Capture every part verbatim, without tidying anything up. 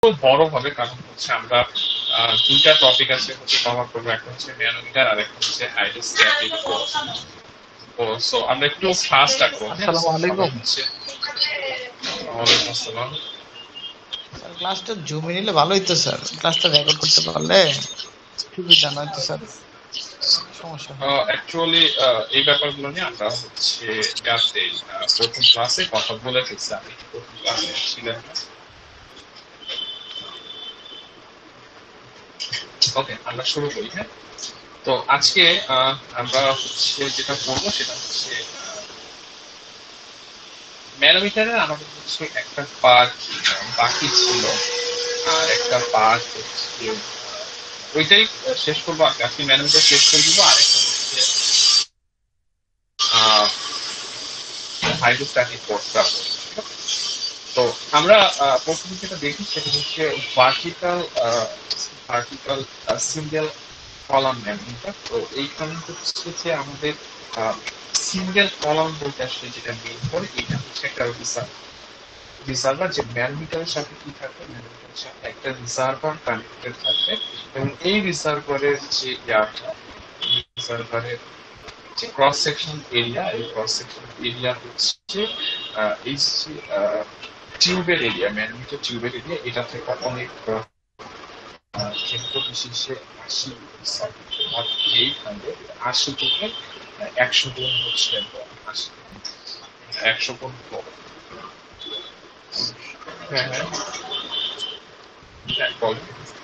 বড় হবে, কারণ হচ্ছে আমরা আহ, দুইটা টপিক আছে হচ্ছে কভার করবো, একটা হচ্ছে ম্যানোমিটার আর একটা হচ্ছে হাইড্রোস্ট্যাটিক ফোর্স। ও সো আমরা একটু ফাস্ট আঁকবো, হ্যাঁ আসসালামু সবাই আলাইকুম হচ্ছে। ওয়ালাইকুম আসসালাম। স্যার। ক্লাসটা জুমে নিলে ভালো হইতো স্যার, ক্লাসটা রেকর্ড করতে পারলে সুবিধা নয়তো স্যার সমস্যা হয়। অ্যাকচুয়ালি এই ব্যাপারগুলো নিয়ে আমরা হচ্ছে ইয়াতে, আহ, প্রথম ক্লাসে কথা বলে ফেলছি, আমি প্রথম ক্লাসে ছিলেন না। ওকে, আমরা শুরু করি, হ্যাঁ। তো আজকে আহ, আমরা হচ্ছে যেটা করবো সেটা হচ্ছে ম্যানোমিটারের আমাদের হচ্ছে একটা পার্ট বাকি ছিল, আর একটা পার্ট হচ্ছে আহ, ওইটাই শেষ করবো। আজকে আজকে ম্যানোমিটার শেষ করে দিবো, আর একটা হচ্ছে হাইড্রোস্ট্যাটিক ফোর্সটা। তো আমরা আহ, প্রথমে যেটা দেখি সেটা হচ্ছে vertical vertical single column manometer. তো এইখানে হচ্ছে যে আমাদের সিঙ্গেল কলাম বলতে আসলে যেটা মেন করে, এটা হচ্ছে একটা রিসার্ভ রিসার্ভার, যে ম্যানোমিটারের সাথে কি থাকবে, ম্যানোমিটারের সাথে একটা রিসার্ভার কানেক্টেড থাকবে। এবং এই রিসার্ভারের যে ইয়াটা, রিসার্ভারের যে ক্রস সেকশন এরিয়া, এই ক্রস সেকশন এরিয়া হচ্ছে আহ, এই যে টিউবের এরিয়া, ম্যানোমিটার টিউবের এরিয়া, এটা থেকে অনেক আহ, ক্ষেত্র বিশেষে আশি এইখানে আশি থেকে একশো গুণ হচ্ছে বড়, আশি একশো গুণ বড়। হ্যাঁ হ্যাঁ হ্যাঁ, বলো।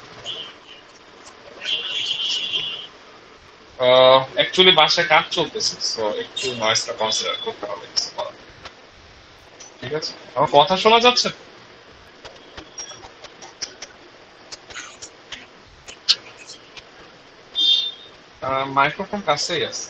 অ্যাকচুয়ালি বাসায় কাজ চলতেছে, তো একটু নয়েজটা কনসিডার করতে হবে, কিছু করার নেই। ঠিক আছে, আমার কথা শোনা যাচ্ছে? মাইক্রোফোন কাছেই আছে।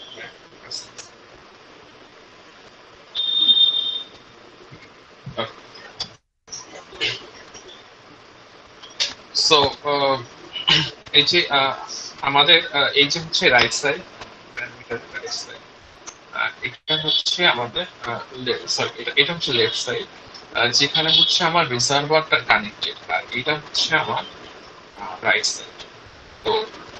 সো এই যে আহ, আমাদের আহ, এই যে হচ্ছে রাইট সাইড, রাইট সাইড, এটা হচ্ছে আমাদের সরি, এটা এটা হচ্ছে লেফট সাইড, যেখানে হচ্ছে আমার রিজার্ভারটা কানেক্টেড, আর এটা হচ্ছে আমার রাইট সাইড। তো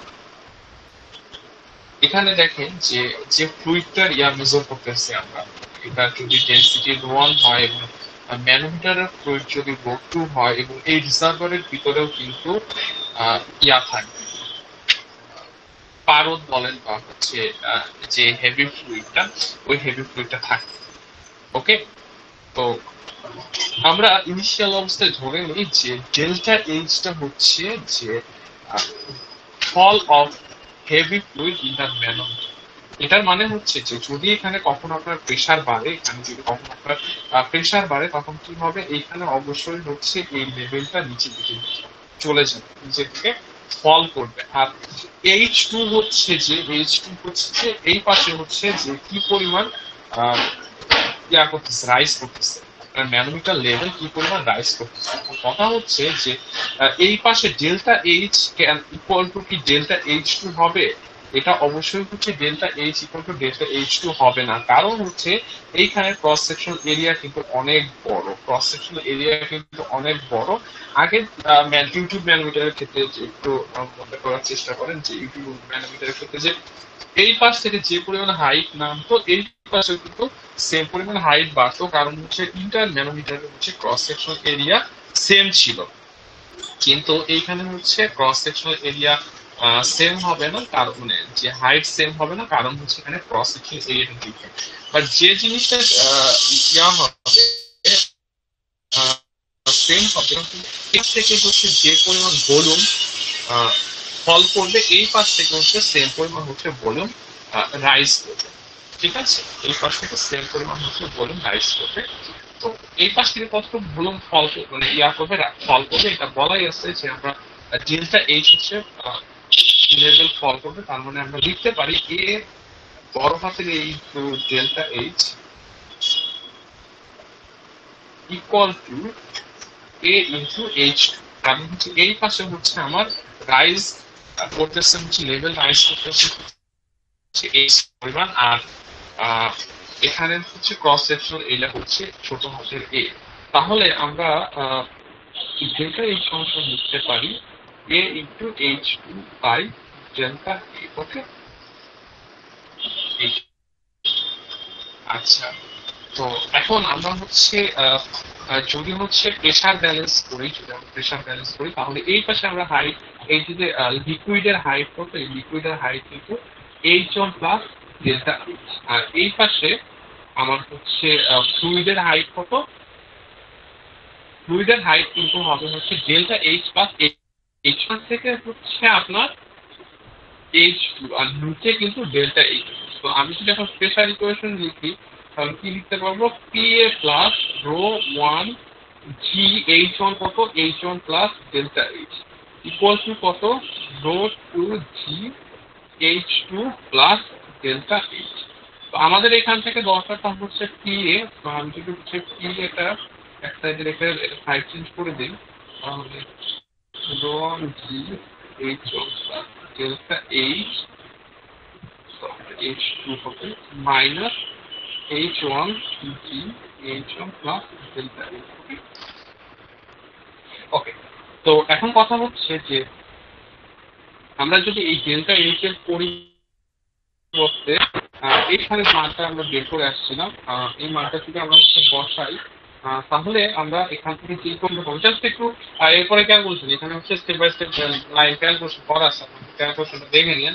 এখানে দেখেন যে যে ফ্লুইডটার ইয়া মেজার করতেছি আমরা, এটা যদি ডেনসিটি রো ওয়ান হয় এবং ম্যানোমিটারের ফ্লুইড যদি রো টু হয়, এবং এই রিজার্ভারের ভিতরেও কিন্তু আহ, ইয়া থাকবে, পারদ বলেন বা হচ্ছে আহ, যে হেভি ফ্লুইডটা, ওই হেভি ফ্লুইডটা থাকবে। ওকে, তো আমরা ইনিশিয়াল অবস্থায় ধরে নিই যে ডেল্টা এইচটা হচ্ছে যে fall of heavy fluid in the manometer. এটার মানে হচ্ছে যে যদি এখানে কখনো আপনার প্রেসার বাড়ে, এখানে যদি কখনো আপনার প্রেসার বাড়ে, তখন কি হবে, এইখানে অবশ্যই হচ্ছে এই লেভেলটা নিচের দিকে চলে যাবে, নিচের দিকে ফল করবে। আর এইচ টু হচ্ছে যে এইচ টু হচ্ছে যে এই পাশে হচ্ছে যে কি পরিমাণ আহ, ইয়া করতেছে, রাইজ করতেছে, আপনার ম্যানোমিটার লেভেল কি পরিমাণ রাইজ করতেছে। এখন কথা হচ্ছে যে আহ, এই পাশে delta H can equal to কি ডেল্টা এইচ টু হবে? এটা অবশ্যই হচ্ছে delta H equal to delta H two হবে না, কারণ হচ্ছে এইখানে ক্রস সেকশন এরিয়া কিন্তু অনেক বড়, ক্রস সেকশন এরিয়া কিন্তু অনেক বড়। আগে ইউটিউব ম্যানোমিটারের ক্ষেত্রে যে একটু আহ, মনে করার চেষ্টা করেন যে ইউটিউব ম্যানোমিটারের ক্ষেত্রে যে এই পাশ থেকে যে পরিমাণ হাইট নামতো, এই পাশে কিন্তু সেম পরিমাণ হাইট বাড়তো, কারণ হচ্ছে ইন্টার ন্যানোমিটারের হচ্ছে ক্রস সেকশন এরিয়া সেম ছিল। কিন্তু এইখানে হচ্ছে ক্রস সেকশনাল এরিয়া সেম হবে না, কারণ মানে যে হাইট সেম হবে না, কারণ হচ্ছে এখানে ক্রস সেকশন এরিয়াটা ডিফারেন্ট। বাট যে জিনিসটা আহ, ইয়া হবে, সেম হবে, কিন্তু এর থেকে হচ্ছে যে পরিমাণ ভলিউম ফল করবে, এই পাশ থেকে হচ্ছে সেম পরিমাণ হচ্ছে ভলিউম রাইজ করবে। ঠিক আছে, এই পাশ থেকে সেম পরিমাণ হচ্ছে ভলিউম রাইজ করবে। তো এই পাশ থেকে কতটুকু ভলিউম ফল মানে ইয়া করবে, ফল করবে, এটা বলাই আছে যে আমরা ডেল্টা এইচ হচ্ছে লেভেল ফল করবে। তার মানে আমরা লিখতে পারি এ বড় হাতের এই delta H equal to A into H two, কারণ হচ্ছে এই পাশে হচ্ছে আমার রাইজ করতেছে, হচ্ছে লেভেল রাইজ করতেছে হচ্ছে এইচ পরিমাণ, আর আহ, এখানে হচ্ছে ক্রস সেকশনাল এরিয়া হচ্ছে ছোট হাতের এ। তাহলে আমরা আহ, ডেল্টা এইচ অংশ লিখতে পারি A into H two by delta A. Okay, আচ্ছা। তো এখন আমরা হচ্ছে আহ, আহ, যদি হচ্ছে প্রেসার ব্যালেন্স করি, যদি আমরা প্রেসার ব্যালেন্স করি তাহলে এই পাশে আমরা হাইট, এই যে লিকুইডের হাইট কত, এই লিকুইডের হাইট কিন্তু H one plus delta H. আর এই পাশে আমার হচ্ছে ফ্লুইডের হাইট কত, ফ্লুইডের হাইট কিন্তু হবে হচ্ছে delta H plus H one থেকে হচ্ছে আপনার এইচ টু, আর নিচে কিন্তু ডেল্টা এইচ। তো আমি যদি এখন প্রেসার ইকুয়েশন লিখি তাহলে কি লিখতে পারবো, P A plus rho one G H one কত, H one plus delta H equal to কত, rho two G H two plus delta H. তো আমাদের এখান থেকে দরকারটা হচ্ছে পি এ। তো আমি যদি হচ্ছে পি এটা এক সাইডে রেখে সাইড চেঞ্জ করে দিই তাহলে rho one G H one plus delta H H two হবে minus H one G H one plus delta H. Okay, তো এখন কথা হচ্ছে যে আমরা যদি এই ডেল্টা এইচ এর পরিবর্তে আহ, এইখানে মানটা আমরা বের করে আসছিলাম, আহ, এই মানটা যদি আমরা হচ্ছে বসাই আহ, তাহলে আমরা এখান থেকে যে করতে পারবো জাস্ট একটু আহ, এরপরে ক্যালকুলেশন, এখানে হচ্ছে step by step line calculation করা আছে, ক্যালকুলেশনটা দেখে নিন।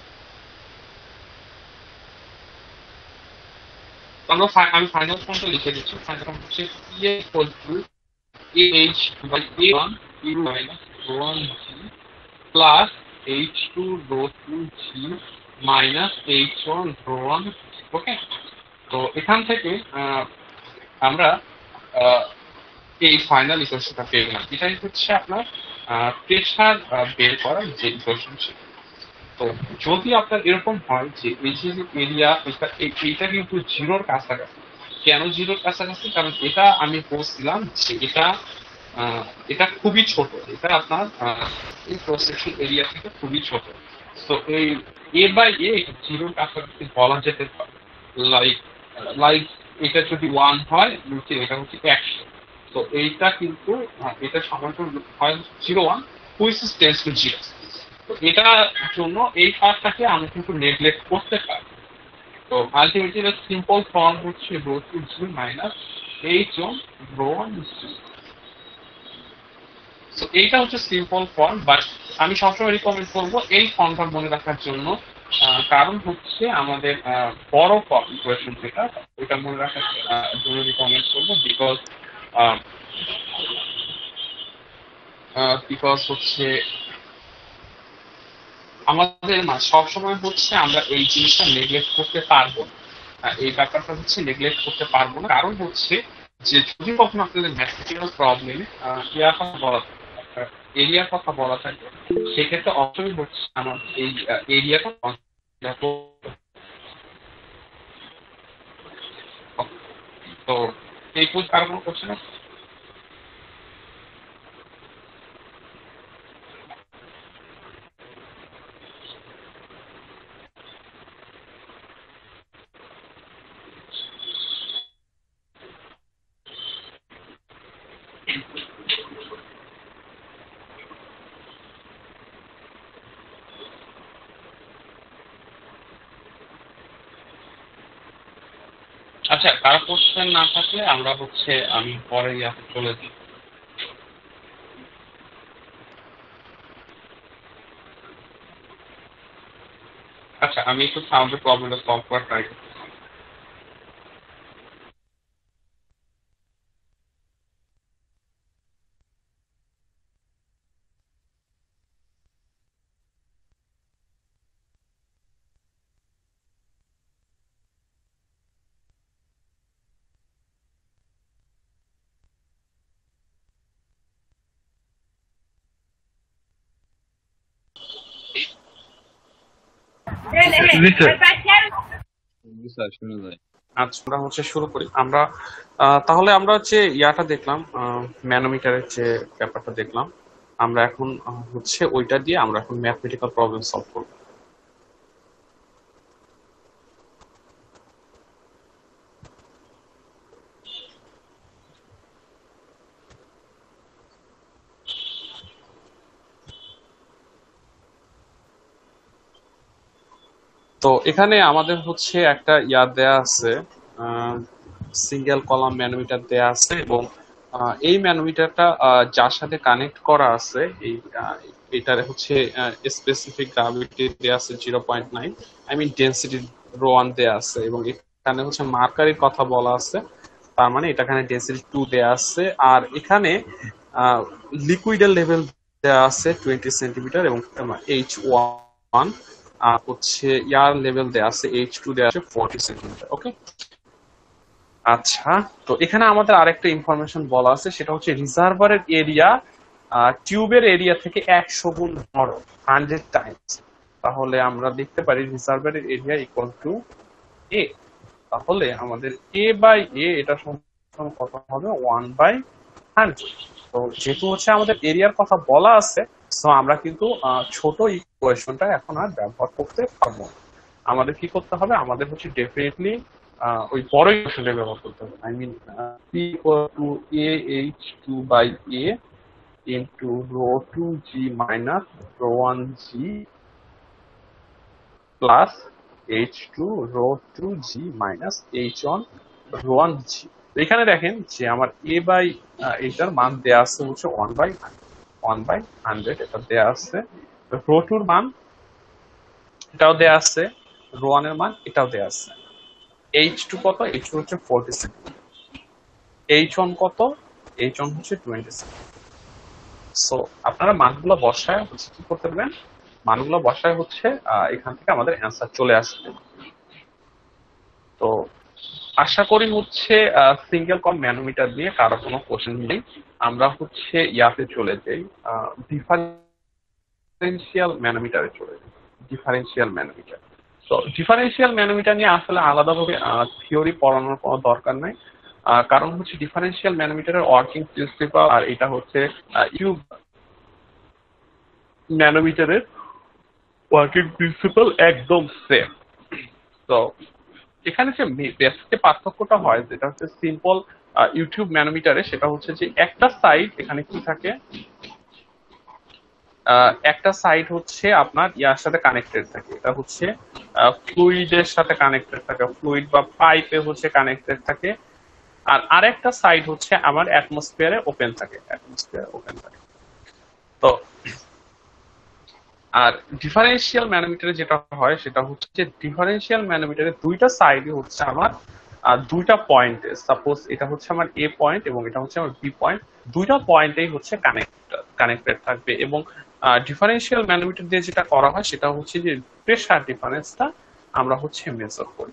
আমরা fi- আমি ফাইনাল ফর্মটা লিখে দিচ্ছি। ফাইনাল ফর্ম হচ্ছে P A equal to H by A one U minus rho one G plus H two rho two G minus H one rho one. Okay, তো এখান থেকে আহ, আমরা আহ, এই ফাইনাল ইকুয়েশনটা পেয়ে গেলাম। এটাই হচ্ছে আপনার প্রেশার বের করার যে ইকুয়েশন ছিল। তো যদি আপনার এরকম হয় যে এই যে এরিয়া এটা এই- এইটা কিন্তু জিরোর কাছাকাছি, কেন জিরোর কাছাকাছি, কারণ এটা আমি বলছিলাম যে এটা আহ, এটা খুবই ছোট, এটা আপনার আহ, এই প্রসেসিং এরিয়া থেকে খুবই ছোট। তো এই এ বাই এ জিরোর কাছাকাছি বলা যেতে পারে। লাইক লাইক এটা যদি ওয়ান হয় নিচে এটা হচ্ছে একশো। তো এইটা কিন্তু আহ, এটা সমান হয় zero one, which is tends to zero. তো এটার জন্য এই পার্টটাকে আমরা কিন্তু নেগলেক্ট করতে পারি। তো আলটিমেটলি এর সিম্পল ফর্ম হচ্ছে rho two G minus H one rho one G. তো এইটা হচ্ছে সিম্পল ফর্ম, বাট আমি সবসময় রিকমেন্ড করবো এই ফর্মটা মনে রাখার জন্য। আহ, কারণ হচ্ছে আমাদের আহ, বড় ফর্ম ইকুয়েশন যেটা ওইটা মনে রাখার আহ, জন্য রিকমেন্ড করবো, বিকজ বিকজ হচ্ছে আমাদের মা সবসময় হচ্ছে আমরা এই জিনিসটা নেগলেক্ট করতে পারবো না। আহ, এই ব্যাপারটা হচ্ছে নেগলেক্ট করতে পারবো না, কারণ হচ্ছে যে যদি কখনো আপনাদের ম্যাথমেটিক্যাল প্রবলেমে ইয়ার কথা বলা থাকে, এরিয়ার কথা বলা থাকে, সেক্ষেত্রে অবশ্যই হচ্ছে আমার এই এরিয়াটা কনসিডার করতে হবে। তো এই কারো কোনো কোশ্চেন আছে? আচ্ছা, কারো কোশ্চেন না থাকলে আমরা হচ্ছে আমি পরে ইয়াতে চলে যাই। আচ্ছা, আমি একটু সাউন্ডের প্রবলেমটা সলভ করার ট্রাই করি। জি স্যার। আচ্ছা, আমরা হচ্ছে শুরু করি। আমরা আহ, তাহলে আমরা হচ্ছে ইয়াটা দেখলাম, ম্যানোমিটারের যে ব্যাপারটা দেখলাম। আমরা এখন আহ, হচ্ছে ওইটা দিয়ে আমরা এখন ম্যাথমেটিক্যাল প্রবলেম সলভ করবো। তো এখানে আমাদের হচ্ছে একটা ইয়া দেয়া আছে, সিঙ্গেল কলাম ম্যানোমিটার দেয়া আছে, এবং আহ, এই ম্যানোমিটারটা যার সাথে কানেক্ট করা আছে এই আহ, এটার হচ্ছে স্পেসিফিক গ্রাভিটি দেয়া আছে zero point nine, I mean density rho one দেয়া আছে, এবং এখানে হচ্ছে মার্কারির কথা বলা আছে, তার মানে এটা এখানে ডেন্সিটি টু দেয়া আছে। আর এখানে লিকুইডের লেভেল দেয়া আছে টোয়েন্টি সেন্টিমিটার, এবং এইচ ওয়ান হচ্ছে ইয়ার লেভেল দেয়া আছে, এইচ টু দেয়া আছে ফোরটি সেন্টিমিটার। ওকে, আচ্ছা, তো এখানে আমাদের আরেকটা ইনফরমেশন বলা আছে, সেটা হচ্ছে রিজার্ভারের এরিয়া টিউবের এরিয়া থেকে একশো গুণ বড়, হান্ড্রেড টাইমস। তাহলে আমরা দেখতে পারি রিজার্ভারের এরিয়া ইকুয়াল টু এ। তাহলে আমাদের এ বাই এ এটা সমান কত হবে, ওয়ান বাই হান্ড্রেড। তো যেহেতু হচ্ছে আমাদের এরিয়ার কথা বলা আছে, তো আমরা কিন্তু ছোট ইকুয়েশনটা এখন আর ব্যবহার করতে পারবো না। আমাদের কি করতে হবে, আমাদের হচ্ছে ডেফিনেটলি ওই বড় ইকুয়েশনটা ব্যবহার করতে হবে। I mean P equal to A H two by A into rho two G minus rho one G plus H two rho two G minus H one rho one G. এখানে দেখেন যে আমার এ by এইটার মান দেয়া আছে হচ্ছে one by one by hundred, এটা দেয়া আছে। রো টুর মান এটাও দেয়া আছে, রো ওয়ান এর মান এটাও দেয়া আছে। এইচ টু কত, এইচ টু হচ্ছে ফোরটি সেন্টিমিটার। এইচ ওয়ান কত, এইচ ওয়ান হচ্ছে টোয়েন্টি সেন্টিমিটার। সো আপনারা মানগুলো বসায় হচ্ছে কি করতে পারবেন, মানগুলো বসায় হচ্ছে এখান থেকে আমাদের অ্যান্সার চলে আসবে। তো আশা করি হচ্ছে সিঙ্গেল কম ম্যানোমিটার দিয়ে কারো কোনো কোশ্চেন নেই। আমরা হচ্ছে ইয়াতে চলে যাই, ডিফারেন্সিয়াল ম্যানোমিটারে চলে যাই। ডিফারেন্সিয়াল ম্যানোমিটার, তো ডিফারেন্সিয়াল ম্যানোমিটার নিয়ে আসলে আলাদাভাবে থিওরি পড়ানোর কোনো দরকার নাই, কারণ হচ্ছে ডিফারেন্সিয়াল ম্যানোমিটারের ওয়ার্কিং প্রিন্সিপাল আর এটা হচ্ছে ইউ ম্যানোমিটারের ওয়ার্কিং প্রিন্সিপাল একদম সেম। তো এখানে যে বেসিক পার্থক্যটা হয়, যেটা হচ্ছে সিম্পল ইউটিউব ম্যানোমিটারে, সেটা হচ্ছে যে একটা সাইড এখানে কি থাকে, একটা সাইড হচ্ছে আপনার ইয়ার সাথে কানেক্টেড থাকে, এটা হচ্ছে ফ্লুইডের সাথে কানেক্টেড থাকে, ফ্লুইড বা পাইপে হচ্ছে কানেক্টেড থাকে। আর আরেকটা সাইড হচ্ছে আমার অ্যাটমসফিয়ারে ওপেন থাকে, অ্যাটমসফিয়ার ওপেন থাকে। তো আর ডিফারেন্সিয়াল ম্যানোমিটারে যেটা হয় সেটা হচ্ছে যে ডিফারেন্সিয়াল ম্যানোমিটারে দুইটা সাইডই হচ্ছে আমার দুইটা পয়েন্ট, সাপোজ এটা হচ্ছে আমার এ পয়েন্ট এবং এটা হচ্ছে আমার বি পয়েন্ট, দুইটা পয়েন্টেই হচ্ছে কানেক্ট কানেক্টেড থাকবে। এবং ডিফারেন্সিয়াল ম্যানোমিটার দিয়ে যেটা করা হয় সেটা হচ্ছে যে প্রেসার ডিফারেন্সটা আমরা হচ্ছে মেজার করি।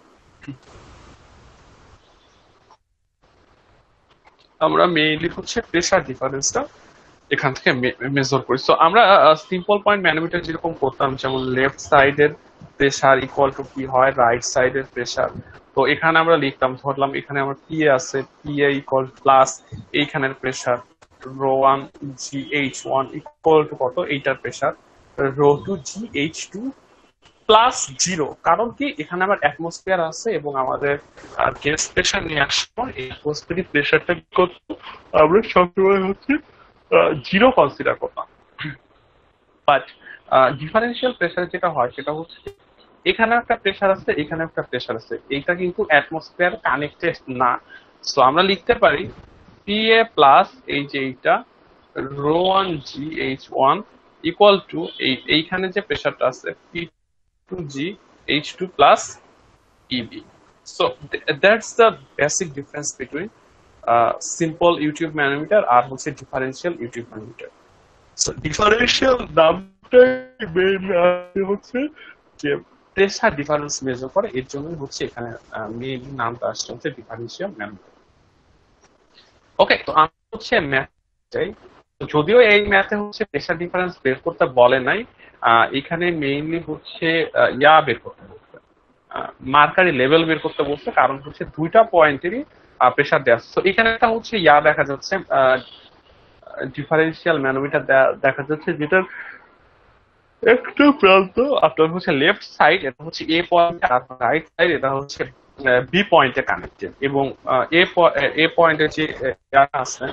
আমরা মেইনলি হচ্ছে প্রেসার ডিফারেন্সটা এখান থেকে মেজার করি। সো আমরা সিম্পল পয়েন্ট ম্যানোমিটার যেরকম করতাম, যেমন লেফট সাইডের প্রেসার ইকুয়াল টু কি হয় রাইট সাইডের প্রেসার, তো এখানে আমরা লিখতাম, ধরলাম এখানে আমার পি এ আছে, পি এ ইকুয়াল প্লাস এইখানের pressure rho one G H one equal to কত, এইটার pressure rho two G H two plus zero. কারণ কি, এখানে আমার অ্যাটমসফিয়ার আছে এবং আমাদের গ্যাস প্রেসার নিয়ে আসবো, এই অ্যাটমসফিয়ারিক প্রেসারটা কত আমরা সবসময় হচ্ছে জিরো কনসিডার করতাম। বাট ডিফারেন্সিয়াল প্রেসার যেটা হয় সেটা হচ্ছে এখানে একটা প্রেসার আছে, এখানে একটা প্রেসার আছে, এইটা কিন্তু অ্যাটমসফিয়ার কানেক্টেড না। সো আমরা লিখতে পারি পি এ প্লাস এই যে এইটা rho one G H one equal to এই এইখানে যে প্রেসারটা আছে P two G H two plus EB. So that's the basic difference between simple U tube manometer আর হচ্ছে differential U tube manometer. So differential নামটাই মেইন হচ্ছে যে প্রেসার ডিফারেন্স মেজার করে, এর জন্যই হচ্ছে এখানে মেইন নামটা আসছে হচ্ছে ডিফারেন্সিয়াল ম্যানোমিটার। ওকে, তো আমি হচ্ছে ম্যাথ চাই, যদিও এই ম্যাথে হচ্ছে প্রেসার ডিফারেন্স বের করতে বলে নাই, এখানে মেইনলি হচ্ছে ইয়া বের করতে বলছে, মার্কারি লেভেল বের করতে বলছে, কারণ হচ্ছে দুইটা পয়েন্টেরই প্রেসার দেওয়া আছে। তো এখানে একটা হচ্ছে ইয়া দেখা যাচ্ছে, ডিফারেন্সিয়াল ম্যানোমিটার দেখা যাচ্ছে যেটার একটা প্রান্ত আপনার হচ্ছে লেফট সাইড, এটা হচ্ছে এ পয়েন্ট, আর রাইট সাইড এটা হচ্ছে বি পয়েন্টে কানেক্টেড। এবং এ এ পয়েন্টে যে আছে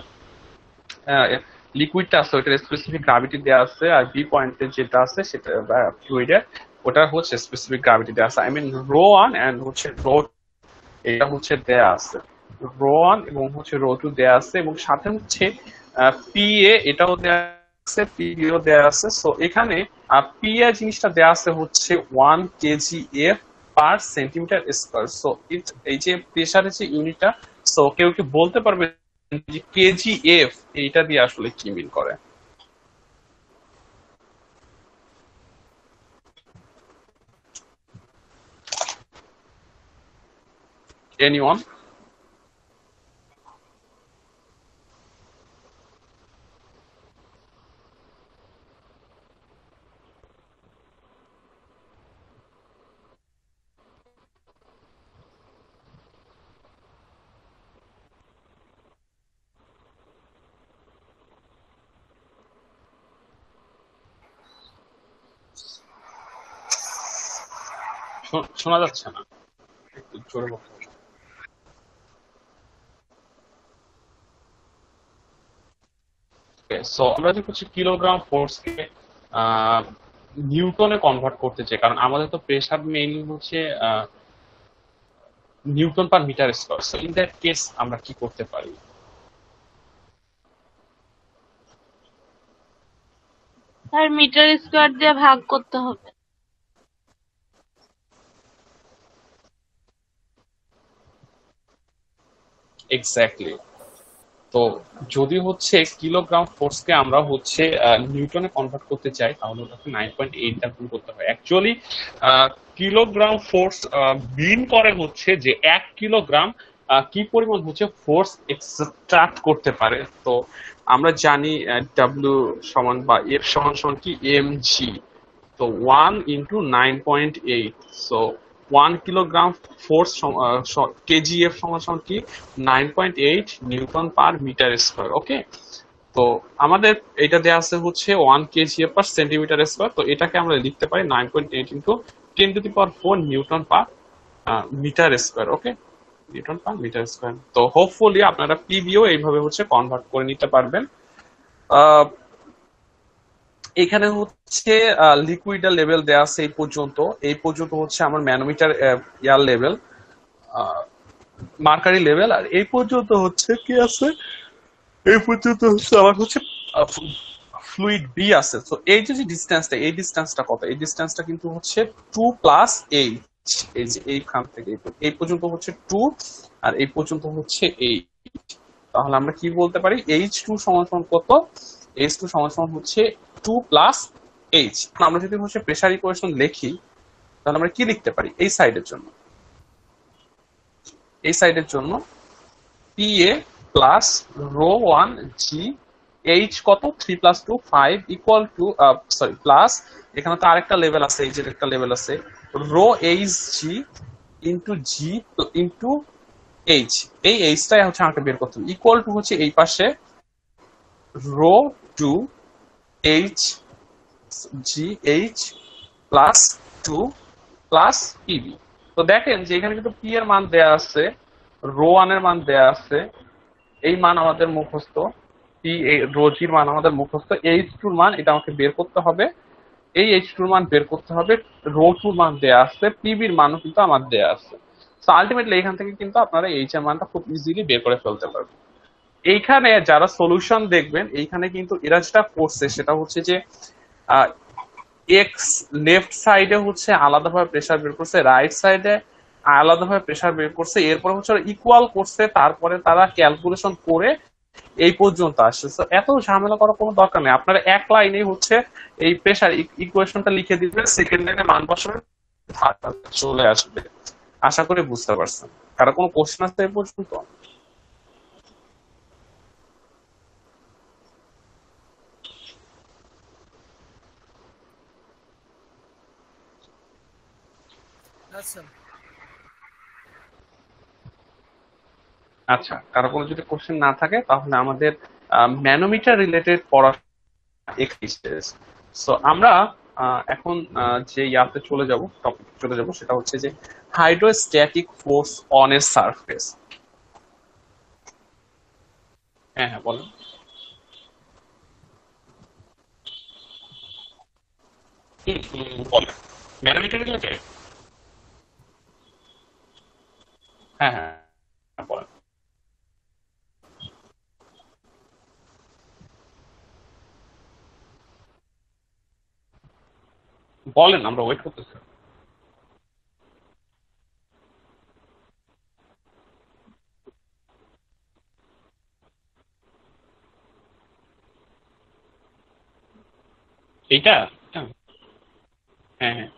লিকুইডটা আছে ওইটার স্পেসিফিক গ্রাভিটি দেওয়া আছে, আর বি পয়েন্টে যেটা আছে সেটা ফ্লুইডের ওটা হচ্ছে স্পেসিফিক গ্র্যাভিটি দেওয়া আছে, I mean rho one and হচ্ছে রো, এটা হচ্ছে দেয়া আছে রো ওয়ান এবং হচ্ছে রো টু দেয়া আছে, এবং সাথে হচ্ছে পি এ এটাও দেয়া আছে, পিও দেয়া আছে। সো এখানে পি এ জিনিসটা দেয়া আছে হচ্ছে one KG F per centimetre square. So এই যে প্রেসারের যে ইউনিটটা, সো কেউ কি বলতে পারবে যে কেজি এফ এইটা দিয়ে আসলে কি মিন করে? এনিওয়ান? শোনা যাচ্ছে না, একটু জোরে বলতে হবে। সো আমরা যে হচ্ছে কিলোগ্রাম ফোর্সকে নিউটনে কনভার্ট করতে চাই, কারণ আমাদের তো প্রেসার মেইনলি হচ্ছে newton per metre square. So in that case আমরা কি করতে পারি? স্যার মিটার স্কোয়ার দিয়ে ভাগ করতে হবে। এক্স্যাক্টলি। তো যদি হচ্ছে কিলোগ্রাম ফোর্সকে আমরা হচ্ছে নিউটনে কনভার্ট করতে চাই, তাহলে ওটাকে নাইন পয়েন্ট এইট দ্বারা গুণ করতে হয়। অ্যাকচুয়ালি কিলোগ্রাম ফোর্স মিন করে হচ্ছে যে এক কিলোগ্রাম কি পরিমাণ হচ্ছে ফোর্স এক্সট্রাক্ট করতে পারে। তো আমরা জানি ডাব্লিউ সমান বা এফ সমান সমান কি এম জি। তো one into nine point eight, so one kilogram force KGF সমান সমান কি nine point eight newton per metre square. Okay, তো আমাদের এটা দেওয়া আছে হচ্ছে one KGF per centimetre square. তো এটাকে আমরা লিখতে পারি nine point eight into ten to the power four newton per metre square. Okay, newton per metre square. তো হোপফুলি আপনারা পিবিও এইভাবে হচ্ছে কনভার্ট করে নিতে পারবেন। আহ এখানে হচ্ছে লিকুইডের লেভেল দেওয়া আছে এই পর্যন্ত, এই পর্যন্ত হচ্ছে আমার manometer air level, mercury level, আর এই পর্যন্ত হচ্ছে কি আছে, এই পর্যন্ত হচ্ছে আমার হচ্ছে ফ্লুইড বি আছে। তো এই যে ডিসটেন্সটা, এই ডিসটেন্সটা কত? এই ডিসটেন্সটা কিন্তু হচ্ছে টু প্লাস এইচ। এই যে এইখান থেকে এই পর্যন্ত হচ্ছে টু, আর এই পর্যন্ত হচ্ছে এইট। তাহলে আমরা কি বলতে পারি? এইচ টু সমান সমান কত? এইচ টু সমান সমান হচ্ছে টু প্লাস এইচ। আমরা যদি হচ্ছে প্রেসার ইকুয়েশন লিখি, তাহলে আমরা কি লিখতে পারি এই সাইডের জন্য? এই সাইডের জন্য P A plus rho one G H কত? Three plus two five equal to sorry plus, এখানে তো আরেকটা লেভেল আছে, এই যে একটা লেভেল আছে rho H G into G into H. এই এইচটাই হচ্ছে আমাকে বের করতে হবে, ইকুয়াল টু হচ্ছে এই পাশে rho two H G H plus two plus PB. তো দেখেন যে এখানে কিন্তু পি এর মান দেয়া আছে, রো ওয়ান এর মান দেয়া আছে, এই মান আমাদের মুখস্থ, পি রো জির মান আমাদের মুখস্থ, এইচ টুর মান এটা আমাকে বের করতে হবে, এই এইচ টুর মান বের করতে হবে, রো টুর মান দেয়া আছে, পিবির মানও কিন্তু আমার দেয়া আছে। তো আলটিমেটলি এখান থেকে কিন্তু আপনারা এইচ এর মানটা খুব ইজিলি বের করে ফেলতে পারবেন। এইখানে যারা সলিউশন দেখবেন, এইখানে কিন্তু এরা যেটা করছে সেটা হচ্ছে যে এক্স লেফট সাইডে হচ্ছে আলাদাভাবে প্রেসার বের করছে, রাইট সাইডে আলাদাভাবে প্রেসার বের করছে, এরপরে হচ্ছে ইকুয়াল করছে, তারপরে তারা ক্যালকুলেশন করে এই পর্যন্ত আসছে। তো এত ঝামেলা করার কোনো দরকার নেই, আপনারা এক লাইনে হচ্ছে এই প্রেসার ইকুয়েশনটা লিখে দিবেন, সেকেন্ড লাইনে মান বসাবেন, চলে আসবে। আশা করি বুঝতে পারছেন। কারো কোনো কোশ্চেন আছে এই পর্যন্ত? আচ্ছা, কারো কোনো যদি কোশ্চেন না থাকে তাহলে আমাদের ম্যানোমিটার রিলেটেড পড়া এক্সারসাইজ। সো আমরা এখন যে ইয়াতে চলে যাব, টপিক চলে যাব, সেটা হচ্ছে যে hydrostatic force on a surface. হ্যাঁ হ্যাঁ বলেন। বলেন। Manometer related? হ্যাঁ হ্যাঁ হ্যাঁ, বলেন। বলেন, আমরা ওয়েট করতেছি। এইটা? হ্যাঁ হ্যাঁ হ্যাঁ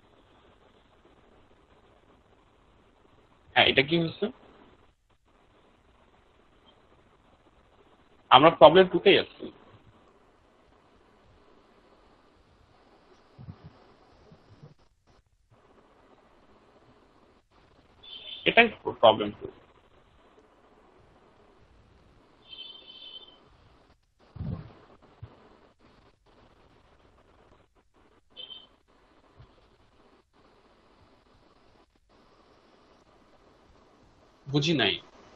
হ্যাঁ, এটা কি হচ্ছে? আমরা প্রবলেম টুতেই আছি। এটাই প্রবলেম টু। বুঝি নাই।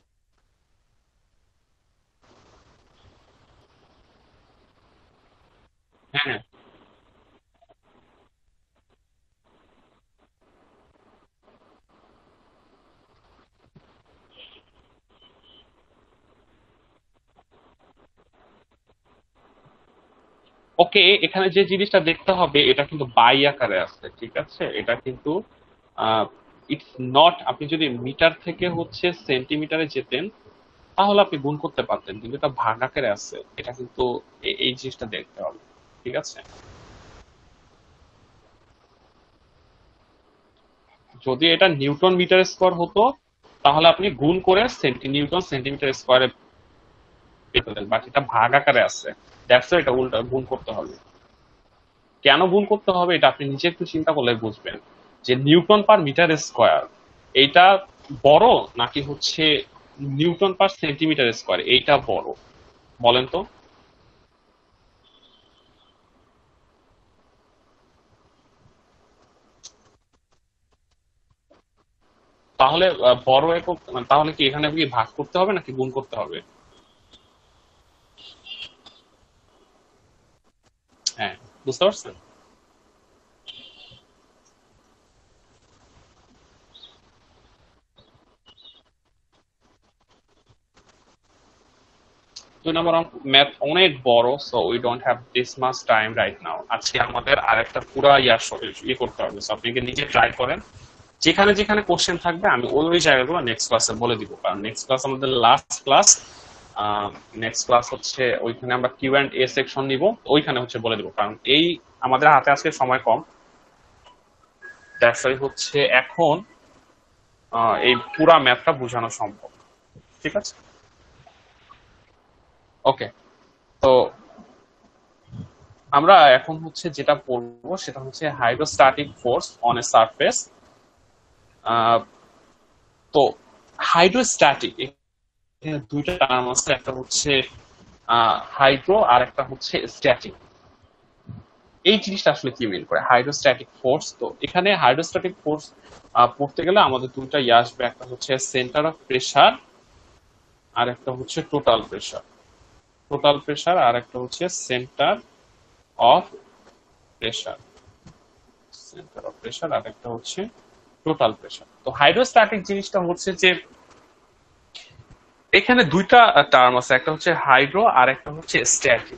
হ্যাঁ হ্যাঁ, ওকে, এখানে যে জিনিসটা দেখতে হবে এটা কিন্তু বাই আকারে আছে, ঠিক আছে? এটা কিন্তু ইটস নট, আপনি যদি মিটার থেকে হচ্ছে সেন্টিমিটারে যেতেন তাহলে আপনি গুণ করতে পারতেন, কিন্তু এটা ভাগ আকারে আছে, এটা কিন্তু এ- এই জিনিসটা দেখতে হবে, ঠিক আছে? যদি এটা নিউটন মিটার স্কোয়ার হতো তাহলে আপনি গুণ করে সেন্টি নিউটন সেন্টিমিটার স্কোয়ারে পেতেন, বাট এটা ভাগ আকারে আছে, দ্যাটস এটা উল্টা গুণ করতে হবে। কেন গুণ করতে হবে এটা আপনি নিজে একটু চিন্তা করলে বুঝবেন, যে নিউটন পার মিটার স্কোয়ার এইটা বড় নাকি হচ্ছে নিউটন পার সেন্টিমিটার স্কোয়ার এইটা বড়, বলেন তো? তাহলে আহ, বড় একক মানে তাহলে কি এখানে কি ভাগ করতে হবে নাকি গুণ করতে হবে? হ্যাঁ, বুঝতে পারছেন? দুই নম্বর ম্যাথ অনেক বড়, so we don't have this much time right now. আজকে আমাদের আরেকটা পুরা ইয়ার ইয়ে করতে হবে, সো আপনি নিজে ট্রাই করেন। যেখানে যেখানে কোশ্চেন থাকবে আমি ওই ওই জায়গাগুলো নেক্সট ক্লাসে বলে দিব, কারণ নেক্সট ক্লাস আমাদের লাস্ট ক্লাস। নেক্সট ক্লাস হচ্ছে ওইখানে আমরা কিউ অ্যান্ড এ সেকশন নিব, ওইখানে হচ্ছে বলে দিব, কারণ এই আমাদের হাতে আজকে সময় কম। দ্যাটস ওয়াই হচ্ছে এখন আহ, এই পুরা ম্যাথটা বোঝানো সম্ভব, ঠিক আছে? ওকে, তো আমরা এখন হচ্ছে যেটা পড়বো সেটা হচ্ছে hydrostatic force on a surface. তো হাইড্রোস্ট্যাটিক এখানে দুইটা টার্ম আছে, একটা হচ্ছে হাইড্রো আর একটা হচ্ছে স্ট্যাটিক। এই জিনিসটা আসলে কি মিন করে হাইড্রোস্ট্যাটিক ফোর্স? তো এখানে হাইড্রোস্ট্যাটিক ফোর্স পড়তে গেলে আমাদের দুইটা ইয়ে আসবে, একটা হচ্ছে সেন্টার অফ প্রেসার আর একটা হচ্ছে টোটাল প্রেসার। টোটাল প্রেসার আর একটা হচ্ছে centre of pressure. Centre of pressure আর একটা হচ্ছে টোটাল প্রেসার। তো হাইড্রোস্ট্যাটিক জিনিসটা হচ্ছে যে এখানে দুইটা টার্ম আছে, একটা হচ্ছে হাইড্রো আর একটা হচ্ছে স্ট্যাটিক।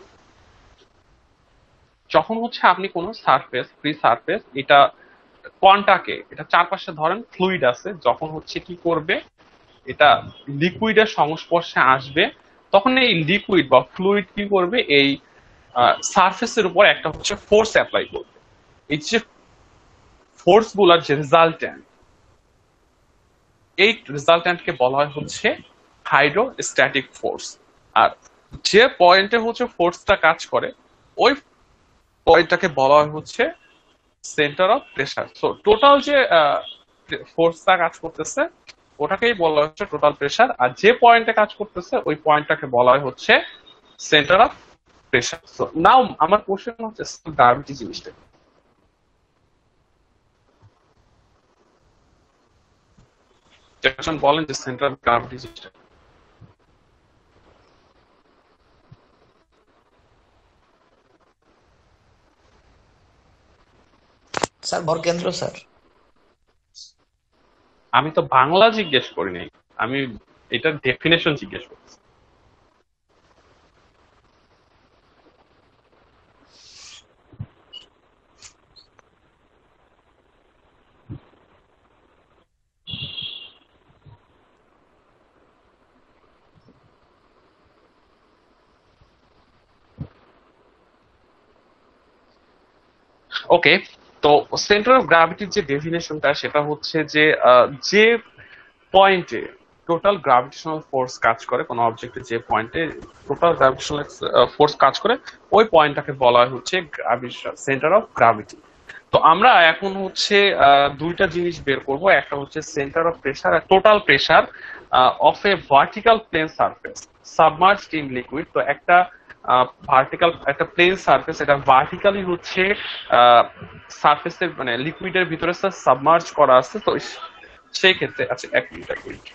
যখন হচ্ছে আপনি কোনো সারফেস ফ্রি সারফেস এটা কোয়ান্টাকে এটা চারপাশে ধরেন ফ্লুইড আছে, যখন হচ্ছে কি করবে এটা লিকুইডের সংস্পর্শে আসবে, তখন এই লিকুইড বা ফ্লুইড কি করবে এই সারফেসের উপর একটা হচ্ছে ফোর্স অ্যাপ্লাই করবে। এই যে ফোর্স গুলার যে রেজাল্ট্যান্ট, এই রেজাল্ট্যান্টকে বলা হয় হচ্ছে হাইড্রোস্ট্যাটিক ফোর্স। আর যে পয়েন্টে হচ্ছে ফোর্সটা কাজ করে ওই পয়েন্টটাকে বলা হয় হচ্ছে centre of pressure. So total যে ফোর্সটা কাজ করতেছে ওটাকেই বলা হচ্ছে টোটাল প্রেসার, আর যে পয়েন্টে কাজ করতেছে ওই পয়েন্টটাকে বলা হয় হচ্ছে centre of pressure. So now আমার কোশ্চেন হচ্ছে গ্র্যাভিটি জিনিসটা একজন বলেন যে সেন্টার অফ গ্র্যাভিটি জিনিসটা। স্যার ভরকেন্দ্র স্যার। আমি তো বাংলা জিজ্ঞেস করি নাই, আমি এটার ডেফিনেশন জিজ্ঞেস করছি। ওকে, তো সেন্টার অফ গ্রাভিটির যে ডেফিনেশনটা সেটা হচ্ছে যে আহ, যে পয়েন্টে টোটাল গ্রাভিটেশনাল ফোর্স কাজ করে, কোনো অবজেক্টে যে পয়েন্টে টোটাল গ্রাভিটেশনাল ফোর্স কাজ করে ওই পয়েন্টটাকে বলা হয় হচ্ছে সেন্টার অফ গ্রাভিটি। তো আমরা এখন হচ্ছে আহ, দুইটা জিনিস বের করব, একটা হচ্ছে সেন্টার অফ প্রেসার আর total pressure of a vertical plane surface submerged in liquid. তো একটা ভার্টিক্যাল একটা প্লেন সারফেস, এটা ভার্টিক্যালি হচ্ছে সারফেসের মানে লিকুইডের ভিতরে সাবমার্জ করা আছে। তো সেই ক্ষেত্রে আচ্ছা এক মিনিট এক মিনিট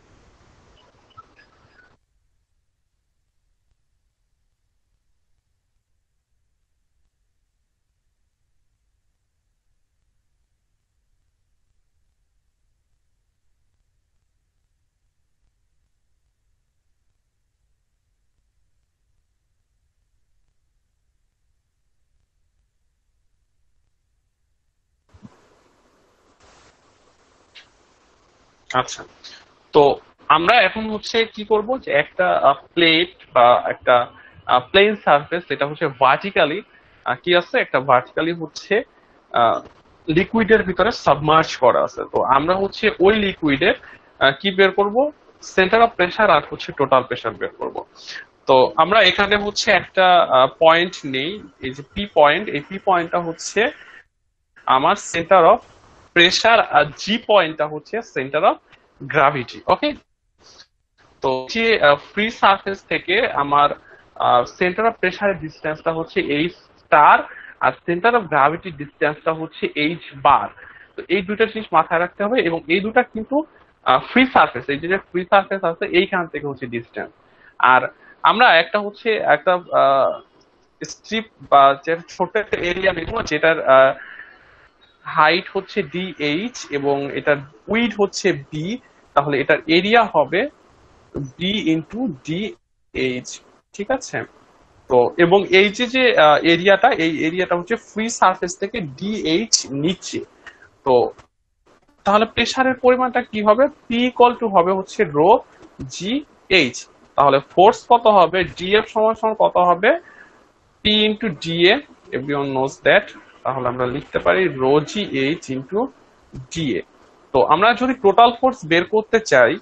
আচ্ছা, তো আমরা এখন হচ্ছে কি করব যে একটা প্লেট বা একটা প্লেন সারফেস, এটা হচ্ছে ভার্টিক্যালি কি আছে, একটা ভার্টিক্যালি হচ্ছে লিকুইডের ভিতরে সাবমার্জ করা আছে। তো আমরা হচ্ছে ওই লিকুইডের কি বের করব, সেন্টার অফ প্রেসার আর হচ্ছে টোটাল প্রেসার বের করব। তো আমরা এখানে হচ্ছে একটা পয়েন্ট নেই, এই যে পি পয়েন্ট, এই পি পয়েন্টটা হচ্ছে আমার সেন্টার অফ প্রেসার আর জি পয়েন্টটা হচ্ছে সেন্টার অফ গ্রাভিটি। ওকে, তো যে ফ্রি সারফেস থেকে আমার সেন্টার অফ প্রেসারের ডিস্টেন্সটা হচ্ছে এইচ স্টার আর সেন্টার অফ গ্রাভিটির ডিস্টেন্সটা হচ্ছে এইচ বার। তো এই দুটো জিনিস মাথায় রাখতে হবে, এবং এই দুটা কিন্তু ফ্রি সারফেস, এই যে ফ্রি সারফেস আছে এইখান থেকে হচ্ছে ডিস্টেন্স। আর আমরা একটা হচ্ছে একটা স্ট্রিপ বা যে ছোট একটা এরিয়া নেব যেটার হাইট হচ্ছে ডিএইচ এবং এটার উইড হচ্ছে বি, তাহলে এটার এরিয়া হবে বি ইন্টু ডি এইচ। ঠিক আছে, তো এবং এই যে যে এরিয়াটা, এই এরিয়াটা হচ্ছে ফ্রি সারফেস থেকে ডিএইচ নিচে। তো তাহলে প্রেসারের পরিমাণটা কি হবে, পি ইকুয়াল টু হবে হচ্ছে রো জি এইচ। তাহলে ফোর্স কত হবে, ডিএফ সমান সমান কত হবে, P into DA, everyone knows that. তাহলে আমরা লিখতে পারি rho G H into DA. তো আমরা যদি টোটাল ফোর্স বের করতে চাই,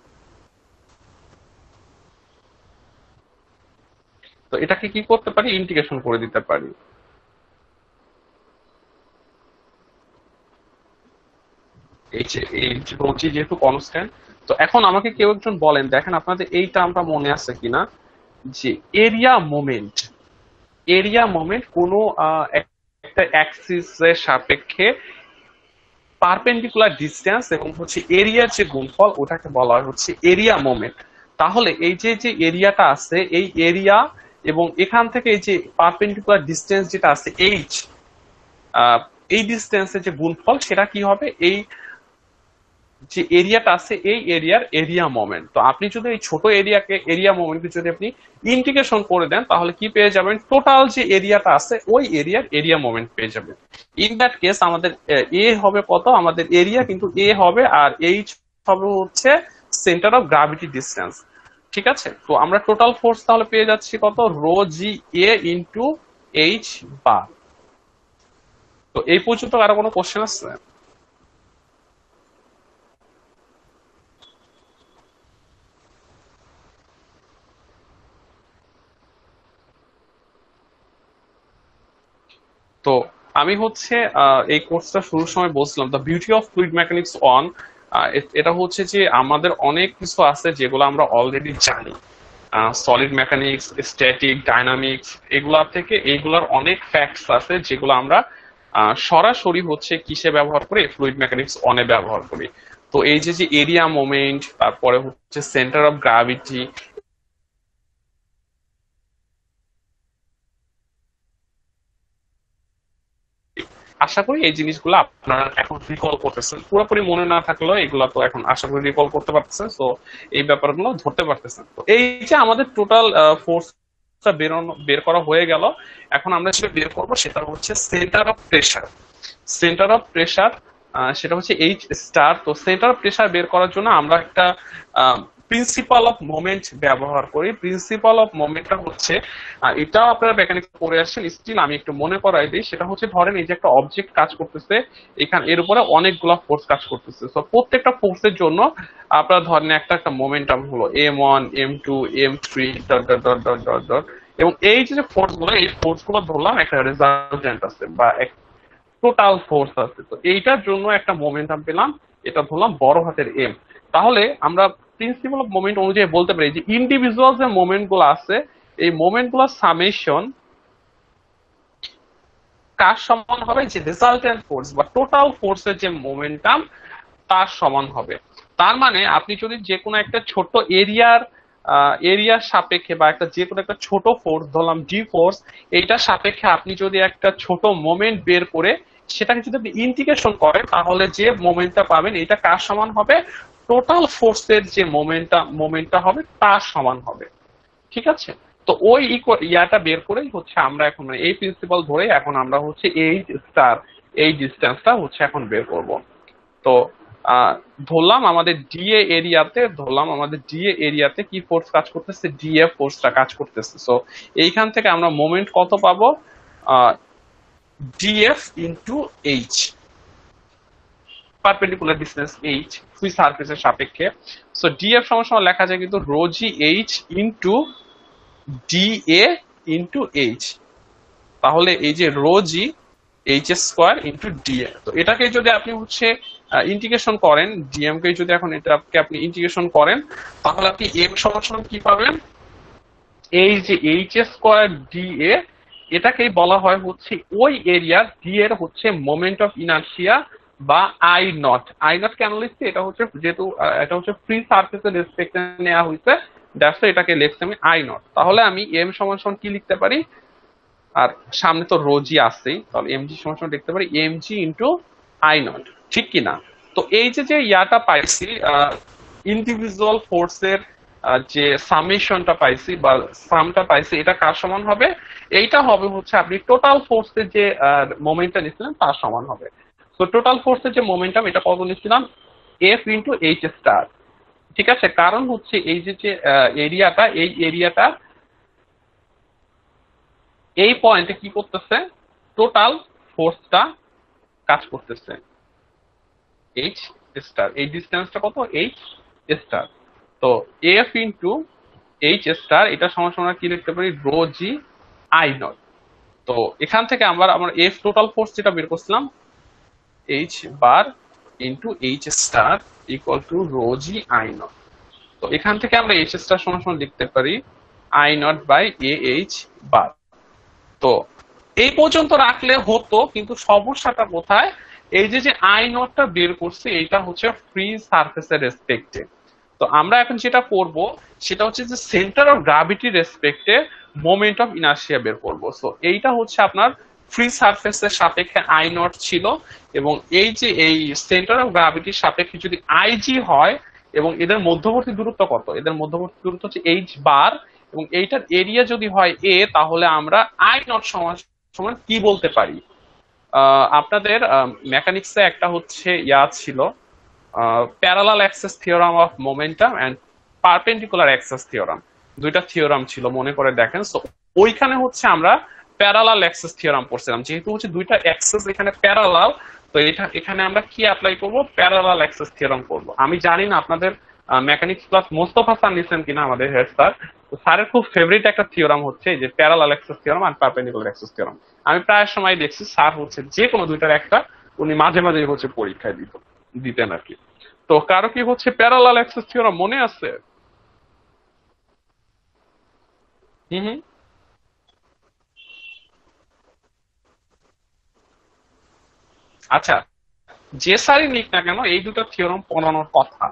তো এটাকে কি করতে পারি, ইন্টিগ্রেশন করে দিতে পারি। এই যে এই রোজি যেহেতু কনস্ট্যান্ট, তো এখন আমাকে কেউ একজন বলেন, দেখেন আপনাদের এই টার্মটা মনে আছে কিনা, যে এরিয়া মোমেন্ট, এরিয়া মোমেন্ট কোনো আহ, একটা অ্যাক্সিসের সাপেক্ষে পারপেন্ডিকুলার ডিস্টেন্স এবং হচ্ছে এরিয়ার যে গুণফল ওটাকে বলা হয় হচ্ছে এরিয়া মোমেন্ট। তাহলে এই যে যে এরিয়াটা আছে এই এরিয়া এবং এখান থেকে এই যে পারপেন্ডিকুলার ডিস্টেন্স যেটা আছে এইচ, এই ডিস্টেন্সের যে গুণফল সেটা কি হবে, এই যে এরিয়াটা আছে এই এরিয়ার এরিয়া মোমেন্ট। তো আপনি যদি এই ছোট এরিয়াকে এরিয়া মোমেন্টকে যদি আপনি ইন্টিগ্রেশন করে দেন তাহলে কি পেয়ে যাবেন, টোটাল যে এরিয়াটা আছে ওই এরিয়ার এরিয়া মোমেন্ট পেয়ে যাবেন। ইন দ্যাট কেস আমাদের এ হবে কত, আমাদের এরিয়া কিন্তু এ হবে আর এইচ হবে হচ্ছে সেন্টার অফ গ্রাভিটি ডিস্টেন্স। ঠিক আছে, তো আমরা টোটাল ফোর্স তাহলে পেয়ে যাচ্ছি কত, rho G A into H bar. তো এই পর্যন্ত আরো কোনো কোশ্চেন আছে? তো আমি হচ্ছে আহ, এই কোর্সটা শুরুর সময় বলছিলাম the beauty of fluid mechanics on, এটা হচ্ছে যে আমাদের অনেক কিছু আছে যেগুলো আমরা অলরেডি জানি, সলিড মেকানিক্স, স্ট্যাটিক, ডাইনামিক্স, এগুলা থেকে এইগুলার অনেক ফ্যাক্টস আছে যেগুলো আমরা আহ, সরাসরি হচ্ছে কিসে ব্যবহার করি, ফ্লুইড মেকানিক্স অনে ব্যবহার করি। তো এই যে যে এরিয়া মোমেন্ট, তারপরে হচ্ছে সেন্টার অফ গ্রাভিটি, আশা করি এই জিনিসগুলো আপনারা এখন রিকল করতেছেন, পুরোপুরি মনে না থাকলেও এগুলো তো এখন আশা করি রিকল করতে পারতেছেন, তো এই ব্যাপারগুলো ধরতে পারতেছেন। তো এই যে আমাদের টোটাল ফোর্সটা বেরোনো বের করা হয়ে গেল, এখন আমরা যেটা বের করবো সেটা হচ্ছে centre of pressure. Centre of pressure সেটা হচ্ছে এইচ স্টার। তো সেন্টার অফ প্রেসার বের করার জন্য আমরা একটা প্রিন্সিপাল অফ মোমেন্ট ব্যবহার করি। প্রিন্সিপাল অফ মোমেন্টটা হচ্ছে, এটাও আপনারা মেকানিক্স পড়ে আসছেন, স্টিল আমি একটু মনে করাই দিই। সেটা হচ্ছে ধরেন এই যে একটা অবজেক্ট কাজ করতেছে, এখানে এর উপরে অনেকগুলো ফোর্স কাজ করতেছে। তো প্রত্যেকটা ফোর্সের জন্য আপনারা ধরেন একটা একটা মোমেন্টাম হলো M one M two M three dot dot dot dot dot dot, এবং এই যে ফোর্স গুলো, এই ফোর্স গুলো ধরলাম একটা রেজাল্টেন্ট আছে বা টোটাল ফোর্স আছে। তো এইটার জন্য একটা মোমেন্টাম পেলাম, এটা ধরলাম বড় হাতের এম। তাহলে আমরা প্রিন্সিপাল অফ মোমেন্ট অনুযায়ী বলতে পারি যে ইন্ডিভিজুয়াল যে মোমেন্ট গুলো আছে, এই মোমেন্ট গুলোর সামেশন কার সমান হবে, যে রেজাল্টেন্ট ফোর্স বা টোটাল ফোর্সের যে মোমেন্টাম তার সমান হবে। তার মানে আপনি যদি যে কোনো একটা ছোট এরিয়ার এরিয়ার সাপেক্ষে বা একটা যে কোনো একটা ছোট ফোর্স ধরলাম ডি ফোর্স, এইটার সাপেক্ষে আপনি যদি একটা ছোট মোমেন্ট বের করে সেটাকে যদি আপনি ইন্টিগ্রেশন করেন, তাহলে যে মোমেন্টটা পাবেন এটা কার সমান হবে, টোটাল ফোর্সের যে মোমেন্টটা মোমেন্টটা হবে তার সমান হবে। ঠিক আছে? তো ওই ইয়াটা বের করেই হচ্ছে আমরা এখন এই প্রিন্সিপাল ধরে এখন আমরা হচ্ছে এই স্টার এই ডিস্টেন্সটা হচ্ছে এখন বের করব। তো ধরলাম আমাদের ডিএ এরিয়াতে ধরলাম আমাদের ডিএ এরিয়াতে কি ফোর্স কাজ করতেছে, ডিএফ ফোর্সটা কাজ করতেছে। সো এইখান থেকে আমরা মোমেন্ট কত পাবো, DF into H, perpendicular distance H free সারফেসের সাপেক্ষে। সো ডিএফ সমান সমান লেখা যায় কিন্তু rho G H into DA into H. তাহলে এই যে rho G H square into DA, তো এটাকে যদি আপনি হচ্ছে ইন্টিগ্রেশন করেন, ডিএম কে যদি এখন এটাকে আপনি ইন্টিগ্রেশন করেন, তাহলে আপনি এম সমান সমান কি পাবেন, এই যে এইচ স্কোয়ার ডিএ, এটাকেই বলা হয় হচ্ছে ওই এরিয়া ডি এর হচ্ছে মোমেন্ট অফ ইনার্শিয়া বা আই নট। আই নট কেন লিখছি, এটা হচ্ছে যেহেতু এটা হচ্ছে ফ্রি সারফেসের রেসপেক্টে নেওয়া হয়েছে, দ্যাটস এটাকে লিখছি আমি আই নট। তাহলে আমি এম সমান সমান কি লিখতে পারি, আর সামনে তো রোজি আসছেই, তাহলে এমজি সমান সমান লিখতে পারি এমজি ইন্টু আই নট, ঠিক কিনা? তো এই যে যে ইয়াটা পাইছি ইন্ডিভিজুয়াল ফোর্সের যে সামেশনটা পাইছি বা সামটা পাইছি, এটা কার সমান হবে, এইটা হবে হচ্ছে আপনি টোটাল ফোর্সের যে মোমেন্টটা নিছিলেন তার সমান হবে। তো টোটাল ফোর্সের যে মোমেন্টাম এটা কত নিছিলাম, এফ ইন্টু এইচ স্টার। ঠিক আছে? কারণ হচ্ছে এই যে যে এরিয়াটা, এই এরিয়াটা এই পয়েন্টে কি করতেছে, টোটাল ফোর্সটা কাজ করতেছে এইচ স্টার। এই ডিস্টেন্সটা কত, এইচ স্টার। তো এফ ইন্টু এইচ স্টার এটা সমান সমান কি লিখতে পারি, রো জি আই নট। তো এখান থেকে আমরা আমরা এফ টোটাল ফোর্স যেটা বের করছিলাম, H bar into H star equal to rho G I naught. তো এখান থেকে আমরা এইচ স্টার সমান সমান লিখতে পারি I naught by A H bar. তো এই পর্যন্ত রাখলে হতো, কিন্তু সমস্যাটা কোথায়, এই যে যে আই নটটা বের করছে এটা হচ্ছে ফ্রি সারফেসের রেসপেক্টে। তো আমরা এখন যেটা করব সেটা হচ্ছে যে সেন্টার অফ গ্রাভিটি রেসপেক্টে মোমেন্ট অফ ইনার্শিয়া বের করব। সো এইটা হচ্ছে আপনার ফ্রি সারফেসের সাপেক্ষে আই নট ছিল, এবং এই যে এই সেন্টার অফ গ্রাভিটির সাপেক্ষে যদি আইজি হয়, এবং এদের মধ্যবর্তী দূরত্ব কত, এদের মধ্যবর্তী দূরত্ব হচ্ছে এইচ বার, এবং এইটার এরিয়া যদি হয় এ, তাহলে আমরা আই নট সমান সমান কি বলতে পারি। আপনাদের মেকানিক্সে একটা হচ্ছে ইয়া ছিল, parallel axis theorem of momentum and perpendicular axis theorem, দুইটা থিওরাম ছিল মনে করে দেখেন। সো ওইখানে হচ্ছে আমরা প্যারালাল অ্যাক্সেস থিওরাম পড়ছিলাম, যেহেতু হচ্ছে দুইটা অ্যাক্সেস এখানে প্যারালাল, তো এটা এখানে আমরা কি অ্যাপ্লাই করব, প্যারালাল অ্যাক্সেস থিওরাম করব। আমি জানি না আপনাদের মেকানিক্স ক্লাস মোস্তফা স্যার নিছেন কিনা, আমাদের হেড স্যার। তো স্যারের খুব ফেভারিট একটা থিওরাম হচ্ছে যে প্যারালাল অ্যাক্সেস থিওরাম আর পারপেন্ডিকুলার অ্যাক্সেস থিওরাম। আমি প্রায় সময় দেখছি স্যার হচ্ছে যে কোনো দুইটার একটা উনি মাঝে মাঝে হচ্ছে পরীক্ষায় দিত দিতেন আর কি। তো কারো কি হচ্ছে প্যারালাল অ্যাক্সেস থিওরাম মনে আছে? হুম হুম আচ্ছা, যে স্যারই নিক না কেন এই দুটো থিওরাম পড়ানোর কথা।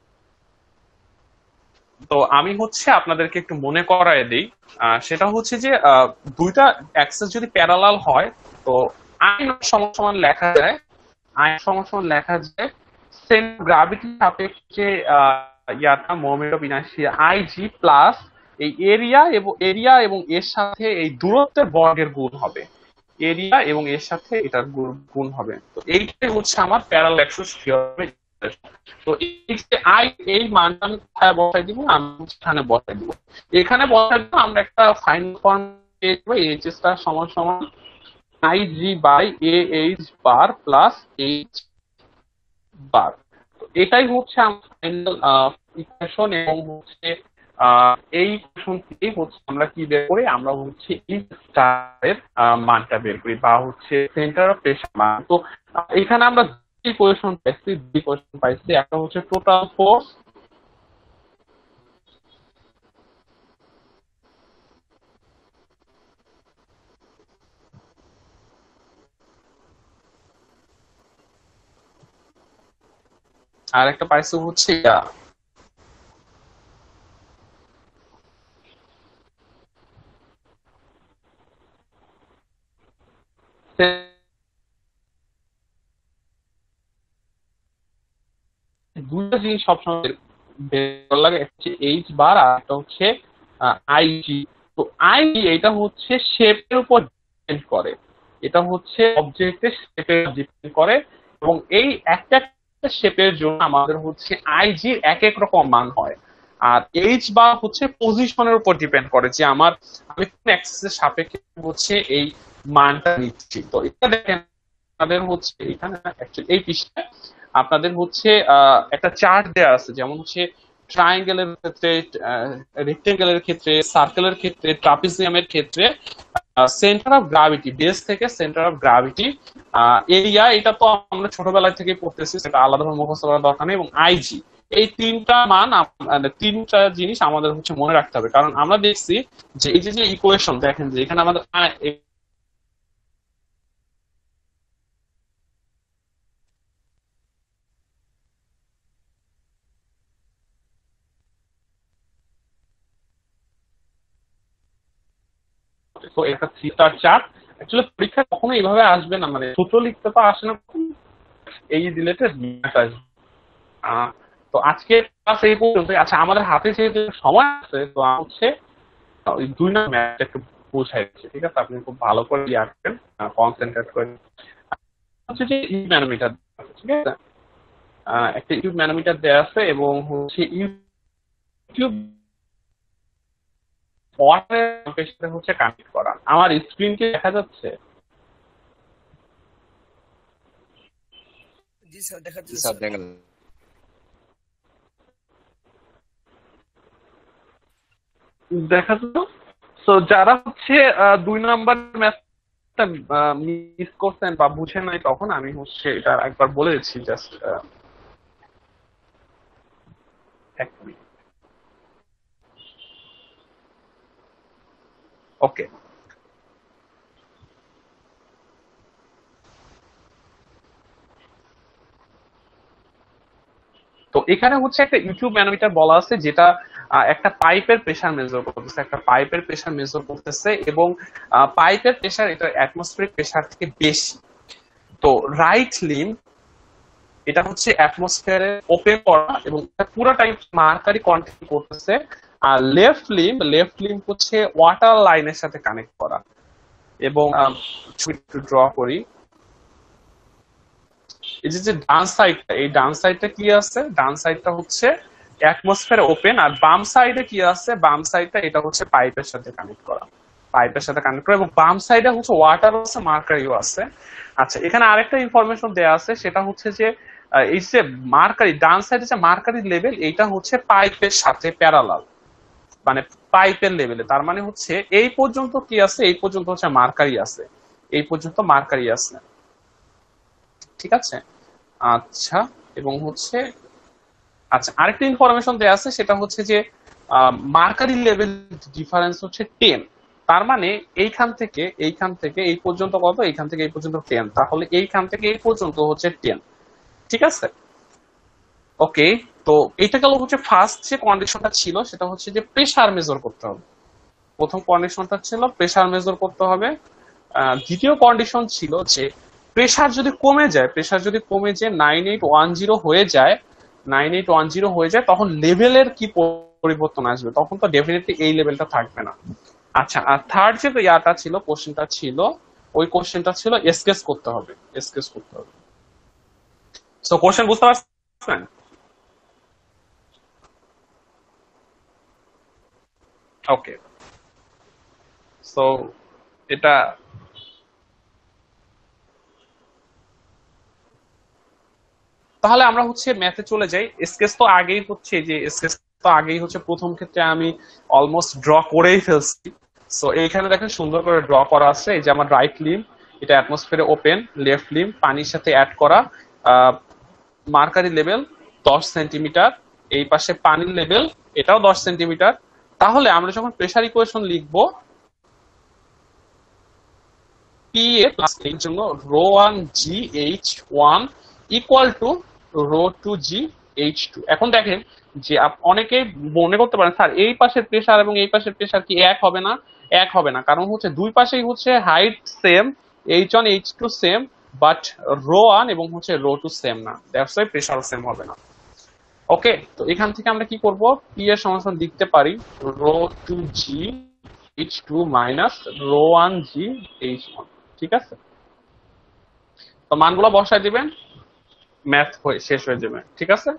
তো আমি হচ্ছে আপনাদেরকে একটু মনে করায় দিই, সেটা হচ্ছে যে দুইটা অ্যাক্সেস যদি প্যারালাল হয়, তো আই সমান সমান লেখা যায় আই সমান সমান লেখা যায় সেন্টার গ্রাভিটি সাপেক্ষে ইয়াটা moment of inertia I G plus এই এরিয়া এবং এরিয়া এবং এর সাথে এই দূরত্বের বর্গের গুণ হবে, এরিয়া এবং এর সাথে এটার গুণ হবে। তো এইটাই হচ্ছে আমার প্যারালাল অ্যাক্সিস থিওরেমের ইকুয়েশন। তো এই যে আই এই মানটা আমি কোথায় বসাই দিব, আমি এখানে বসাই দিব। এখানে বসাই দিব আমরা একটা ফাইনাল ফর্ম পেয়ে যাব, এইচ স্টার সমান সমান I G by A H bar plus H bar. তো এটাই হচ্ছে আমার ফাইনাল ইকুয়েশন এবং হচ্ছে এই ইকুয়েশন থেকেই হচ্ছে আমরা কি বের করি, আমরা হচ্ছে এই স্টারের মানটা বের করি বা হচ্ছে সেন্টার অফ প্রেসার মান। তো এখানে আমরা দুই ইকুয়েশন পাইছি, দুই ইকুয়েশন পাইছি, একটা হচ্ছে টোটাল ফোর্স আর একটা পাইছি হচ্ছে ইয়া দুটো জিনিস সবসময় বের লাগে, হচ্ছে এইচ বার আর একটা হচ্ছে আইজি। তো আইজি এটা হচ্ছে শেপের উপর ডিপেন্ড করে, এটা হচ্ছে অবজেক্টের শেপের ডিপেন্ড করে এবং এই একটা শেপের জন্য আমাদের হচ্ছে আইজির এক এক রকম মান হয়। আর এইচ বার হচ্ছে পজিশনের উপর ডিপেন্ড করে যে আমার আমি কোন অ্যাক্সিসের সাপেক্ষে হচ্ছে এই মানটা নিচ্ছি। তো এটা দেখেন আপনাদের হচ্ছে এখানে এই পৃষ্ঠায় আপনাদের হচ্ছে একটা চার্ট দেওয়া আছে, যেমন হচ্ছে ট্রায়াঙ্গেলের ক্ষেত্রে, রেক্টেঙ্গেলের ক্ষেত্রে, সার্কেলের ক্ষেত্রে, ট্রাপিজিয়ামের ক্ষেত্রে সেন্টার অফ গ্রাভিটি, বেস থেকে সেন্টার অফ গ্রাভিটি, এরিয়া এটা তো আমরা ছোটবেলা থেকে পড়তেছি, সেটা আলাদাভাবে মুখস্থ করার দরকার নেই, এবং আইজি এই তিনটা মান তিনটা জিনিস আমাদের হচ্ছে মনে রাখতে হবে। কারণ আমরা দেখছি যে এই যে ইকুয়েশন দেখেন যে এখানে আমাদের তো একটা থ্রি স্টার চার্ট অ্যাকচুয়ালি পরীক্ষা কখনো এইভাবে আসবে না, মানে সূত্র লিখতে তো আসে না, এই রিলেটেড আসবে। তো আজকে ক্লাস এই পর্যন্ত। আচ্ছা আমাদের হাতে যেহেতু সময় আছে তো হচ্ছে ওই দুই নম্বর ম্যাথটা একটু বোঝাই দিচ্ছি, ঠিক আছে? আপনি খুব ভালো করে লিখবেন, কনসেন্ট্রেট করে। হচ্ছে যে ইউ ম্যানোমিটার, ঠিক আছে? একটা ইউ ম্যানোমিটার দেওয়া আছে এবং হচ্ছে ইউটিউব ওয়াটারের সাথে হচ্ছে কানেক্ট করা। আমার স্ক্রিন কি দেখা যাচ্ছে? জি স্যার দেখা যাচ্ছে। স্যার দেখেন দেখা যাচ্ছে। তো যারা হচ্ছে দুই নাম্বার ম্যাথটা মিস করছেন বা বুঝেন নাই, তখন আমি হচ্ছে এটা একবার বলে দিচ্ছি, জাস্ট এক মিনিট। ওকে, তো এখানে হচ্ছে একটা ইউটিউব ম্যানোমিটার বলা আছে, যেটা একটা পাইপের প্রেসার মেজার করতেছে, একটা পাইপের প্রেসার মেজার করতেছে এবং পাইপের প্রেসার এটা অ্যাটমসফিয়ারিক প্রেসার থেকে বেশি। তো রাইট লিম এটা হচ্ছে অ্যাটমসফিয়ারে ওপেন করা এবং পুরো টাইম মার্কারি কন্টিনিউ করতেছে, আর লেফট লিম লেফট লিম হচ্ছে ওয়াটার লাইনের সাথে কানেক্ট করা। এবং একটু ড্র করি, এই যে ডান সাইডটা, এই ডান সাইডটা কি আছে, ডান সাইডটা হচ্ছে অ্যাটমসফিয়ার ওপেন, আর বাম সাইডে কি আছে, বাম সাইডটা এটা হচ্ছে পাইপের সাথে কানেক্ট করা, পাইপের সাথে কানেক্ট করা, এবং বাম সাইডে হচ্ছে ওয়াটার আছে, মার্কারিও আছে। আচ্ছা এখানে আরেকটা ইনফরমেশন দেয়া আছে, সেটা হচ্ছে যে এই যে মার্কারি ডান সাইডে যে মার্কারি লেভেল, এইটা হচ্ছে পাইপের সাথে প্যারালাল, মানে পাইপের লেভেলে। তার মানে হচ্ছে এই পর্যন্ত কি আছে, এই পর্যন্ত হচ্ছে মার্কারি আছে, এই পর্যন্ত মার্কারি আছে, ঠিক আছে? আচ্ছা এবং হচ্ছে আচ্ছা আরেকটা ইনফরমেশন দেয়া আছে, সেটা হচ্ছে যে মার্কারি লেভেল ডিফারেন্স হচ্ছে টেন। তার মানে এইখান থেকে এইখান থেকে এই পর্যন্ত কত, এইখান থেকে এই পর্যন্ত টেন, তাহলে এইখান থেকে এই পর্যন্ত হচ্ছে টেন, ঠিক আছে? ওকে, তো এটা গেল হচ্ছে ফার্স্ট যে কন্ডিশনটা ছিল, সেটা হচ্ছে যে প্রেসার মেজার করতে হবে। প্রথম কন্ডিশনটা ছিল প্রেসার মেজার করতে হবে, দ্বিতীয় কন্ডিশন ছিল যে প্রেসার যদি কমে যায়, প্রেসার যদি কমে যায় নাইন এইট ওয়ান জিরো হয়ে যায়, নাইন এইট ওয়ান জিরো হয়ে যায়, তখন লেভেলের কি পরিবর্তন আসবে? তখন তো ডেফিনেটলি এই লেভেলটা থাকবে না। আচ্ছা, আর থার্ড যে ইয়াটা ছিল, কোশ্চেনটা ছিল, ওই কোশ্চেনটা ছিল এসকেস করতে হবে, এসকেস করতে হবে। সো কোশ্চেন বুঝতে পারছেন? ওকে, সো এটা তাহলে আমরা হচ্ছে ম্যাথে চলে যাই। স্কেচ তো আগেই হচ্ছে, যে স্কেচ তো আগেই হচ্ছে প্রথম ক্ষেত্রে আমি অলমোস্ট ড্র করেই ফেলছি। সো এইখানে দেখেন সুন্দর করে ড্র করা আছে। এই যে আমার রাইট লিম্ব, এটা অ্যাটমসফিয়ারে ওপেন, লেফট লিম্ব পানির সাথে অ্যাড করা, মার্কারি লেভেল দশ সেন্টিমিটার, এই পাশে পানির লেভেল এটাও দশ সেন্টিমিটার। তাহলে আমরা যখন প্রেসার ইকুয়েশন লিখবো, পি এ প্লাস এর জন্য rho one G H one equal to rho two G H two. এখন দেখেন যে অনেকে মনে করতে পারেন স্যার এই পাশের প্রেসার এবং এই পাশের প্রেসার কি এক হবে না? এক হবে না, কারণ হচ্ছে দুই পাশেই হচ্ছে height same, H one H two same, but rho one এবং হচ্ছে রো টু সেম না, দ্যাটস ওয়াই প্রেসার সেম হবে না। ওকে, তো এখান থেকে আমরা কি করব, পি এর সমান লিখতে পারি rho two G H two minus rho one G H one. ঠিক আছে, তো মানগুলো বসায় দিবেন, ম্যাথ হয়ে শেষ হয়ে যাবে। ঠিক আছে,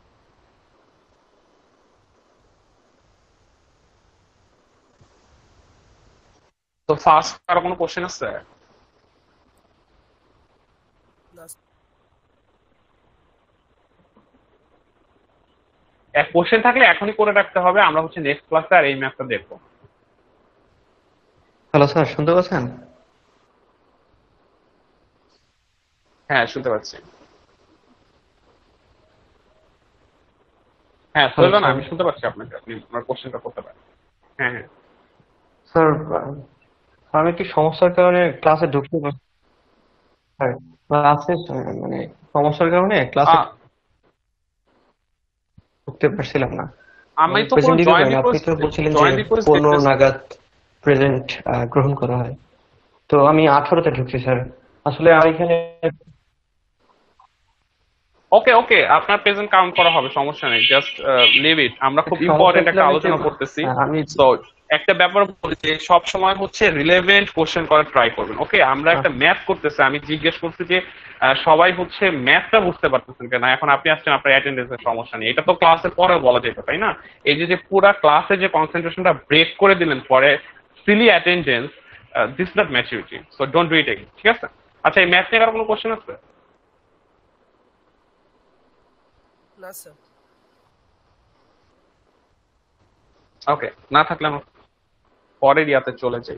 তো ফার্স্ট আর কোনো কোশ্চেন আছে? এক কোশ্চেন থাকলে এখনই করে রাখতে হবে, আমরা হচ্ছে নেক্সট ক্লাসে আর এই ম্যাথটা দেখবো। হ্যালো স্যার, শুনতে পাচ্ছেন? হ্যাঁ, শুনতে পাচ্ছি। হ্যাঁ, হ্যালো সোহেল না, স্যার। আমি শুনতে পাচ্ছি আপনাকে, আপনি আমার কোশ্চেনটা করতে পারেন। হ্যাঁ হ্যাঁ স্যার, আমি একটি সমস্যার কারণে ক্লাসে ঢুকতে পার- স্যার, ক্লাসে মানে সমস্যার কারণে ক্লাসে আ- ঢুকতে পারছিলাম না। আমি তো কোনো প্রেজেন্ট দিতে জয়েন পারিনি। আপনি রিকোয়েস্ট তো বলছিলেন যে জয়েন রিকোয়েস্ট পনেরো দেখতেছি। নাগাদ প্রেজেন্ট গ্রহণ করা হয়, তো আমি আঠারোতে ঢুকছি স্যার। আসলে আমি এখানে ওকে ওকে, আপনার প্রেজেন্ট কাউন্ট করা হবে, সমস্যা নেই, জাস্ট লিভ ইট। আমরা খুব সমস্যা ইম্পর্টেন্ট একটা ছিল আমি যে আলোচনা করতেছি। আহ, আমি তো একটা ব্যাপার বলছি, সব সময় হচ্ছে রিলেভেন্ট কোশ্চেন করার ট্রাই করবেন। ওকে, আমরা একটা ম্যাথ করতেছি, আমি জিজ্ঞেস করছি যে আহ, সবাই হচ্ছে ম্যাথটা বুঝতে পারতেছেন কিনা। এখন আপনি আসছেন, আপনার অ্যাটেন্ডেন্সের সমস্যা নেই, এটা তো ক্লাসের পরে বলা যেত, তাই না? এই যে যে পুরা ক্লাসে যে কনসেন্ট্রেশনটা ব্রেক করে দিলেন পরে silly attendance, this not maturity, so don't do it again. ঠিক আছে, আচ্ছা, এই ম্যাথ নিয়ে আর কোনো কোশ্চেন আছে? না স্যার। ওকে, না থাকলে আমরা পরের ইয়াতে চলে যাই।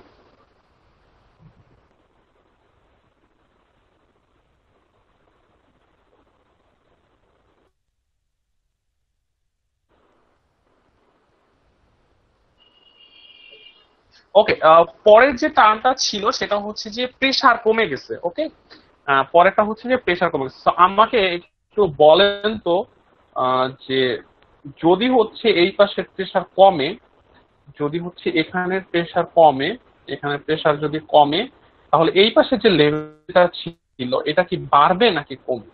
ওকে, পরের যে টার্মটা ছিল সেটা হচ্ছে যে প্রেসার কমে গেছে। ওকে, পরেরটা হচ্ছে যে প্রেসার কমে গেছে। তো আমাকে একটু বলেন তো আহ, যে যদি হচ্ছে এই পাশের প্রেসার কমে, যদি হচ্ছে এখানের প্রেসার কমে, এখানের প্রেসার যদি কমে, তাহলে এই পাশে যে লেভেলটা ছিল এটা কি বাড়বে নাকি কমবে?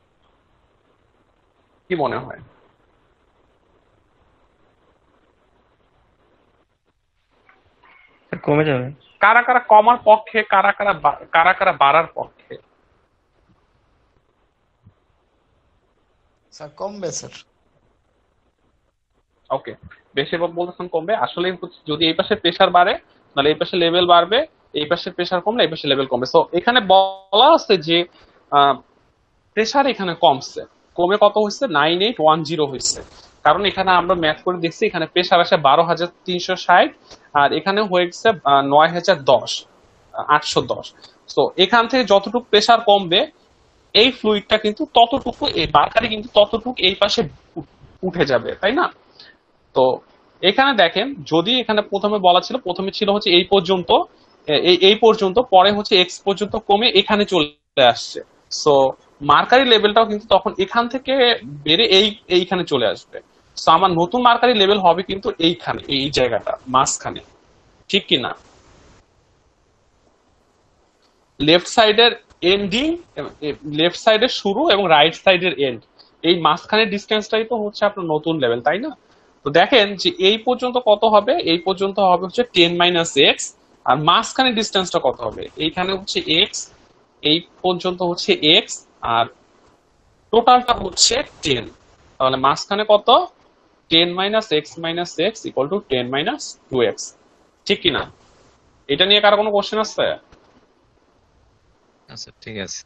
কি মনে হয়? কমে যাবে। কারা কারা কমার পক্ষে, কারা কারা বা- কারা কারা বাড়ার পক্ষে? স্যার কমবে স্যার। ওকে, বেশিরভাগ বলতেছেন কমবে। আসলে হচ্ছে যদি এই পাশে প্রেসার বাড়ে তাহলে এই পাশে লেভেল বাড়বে, এই পাশে প্রেসার কমলে এই পাশে লেভেল কমবে। সো এখানে বলা আছে যে প্রেসার এখানে কমছে, কমে কত হয়েছে, নাইন এইট ওয়ান জিরো হয়েছে। কারণ এখানে আমরা ম্যাথ করে দেখছি, এখানে প্রেসার আসে বারো হাজার তিনশো ষাট, আর এখানে হয়ে গেছে নয় হাজার দশ, আটশো দশ। তো এখান থেকে যতটুকু প্রেসার কমবে এই ফ্লুইডটা কিন্তু ততটুকু, এই বারকারে কিন্তু ততটুকু এই পাশে উ- উঠে যাবে, তাই না? তো এখানে দেখেন, যদি এখানে প্রথমে বলা ছিল, প্রথমে ছিল হচ্ছে এই পর্যন্ত, এই এই পর্যন্ত, পরে হচ্ছে এক্স পর্যন্ত কমে এখানে চলে আসছে। সো মার্কারি লেভেলটাও কিন্তু তখন এখান থেকে বেড়ে এই এইখানে চলে আসবে। সো আমার নতুন মার্কারি লেভেল হবে কিন্তু এইখানে, এই জায়গাটা মাঝখানে, ঠিক কি না? লেফট সাইডের এন্ডিং, লেফট সাইডের শুরু এবং রাইট সাইডের এন্ড, এই মাঝখানের ডিস্টেন্সটাই তো হচ্ছে আপনার নতুন লেভেল, তাই না? তো দেখেন যে এই পর্যন্ত কত হবে, এই পর্যন্ত হবে হচ্ছে টেন মাইনাস এক্স, আর মাঝখানের ডিস্টেন্সটা কত হবে, এইখানে হচ্ছে এক্স, এই পর্যন্ত হচ্ছে এক্স, আর টোটালটা হচ্ছে টেন। তাহলে মাঝখানে কত, ten minus x minus x equal to ten minus two x, ঠিক কিনা? এটা নিয়ে কারো কোনো কোশ্চেন আছে? আচ্ছা ঠিক আছে।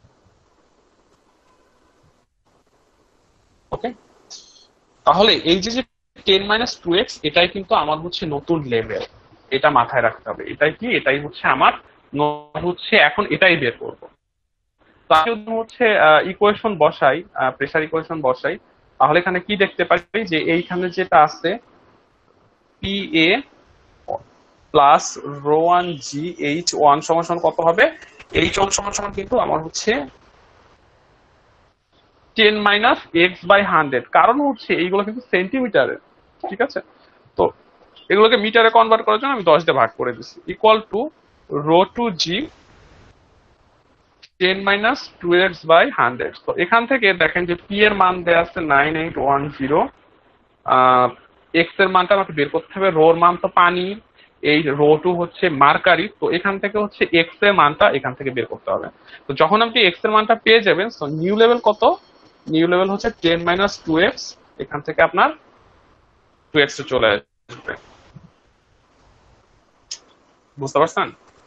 ওকে, তাহলে এই যে যে টেন মাইনাস টু এক্স এটাই কিন্তু আমার হচ্ছে নতুন লেভেল, এটা মাথায় রাখতে হবে। এটাই কি, এটাই হচ্ছে আমার হচ্ছে এখন এটাই বের করবো। তো আমি যদি হচ্ছে ইকুয়েশন বসাই, প্রেসার ইকুয়েশন বসাই, তাহলে এখানে কি দেখতে পারি যে এইখানে যেটা আছে P A plus rho one G H one সমান সমান কত হবে, এইচ ওয়ান সমান সমান কিন্তু আমার হচ্ছে ten minus x by hundred, কারণ হচ্ছে এইগুলো কিন্তু সেন্টিমিটারে, ঠিক আছে? তো এগুলোকে মিটারে কনভার্ট করার জন্য আমি দশ দিয়ে ভাগ করে দিচ্ছি, equal to rho two g ten minus two x by hundred. তো এখান থেকে দেখেন যে পি এর মান দেওয়া আছে nine eight one zero, x এর মানটা আমাকে বের করতে হবে, রোর মান তো পানি, এই রো টু হচ্ছে মার্কারি, তো এখান থেকে হচ্ছে এক্স এর মানটা এখান থেকে বের করতে হবে। তো যখন আপনি এক্স এর মানটা পেয়ে যাবেন, তো নিউ লেভেল কত, নিউ লেভেল হচ্ছে টেন মাইনাস টু এক্স, এখান থেকে আপনার টু এক্স এ চলে আসবে। বুঝতে পারছেন?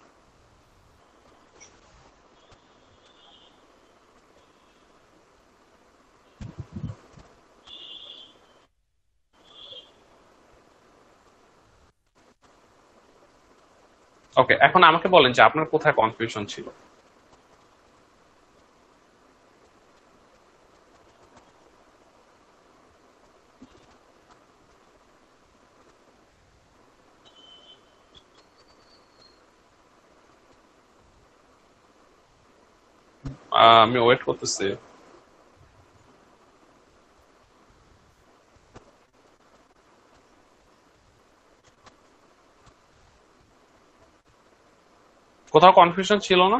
ওকে, এখন আমাকে বলেন যে আপনার কোথায় কনফিউশন ছিল। আহ, আমি ওয়েট করতেছি। কোথাও কনফিউশন ছিল না?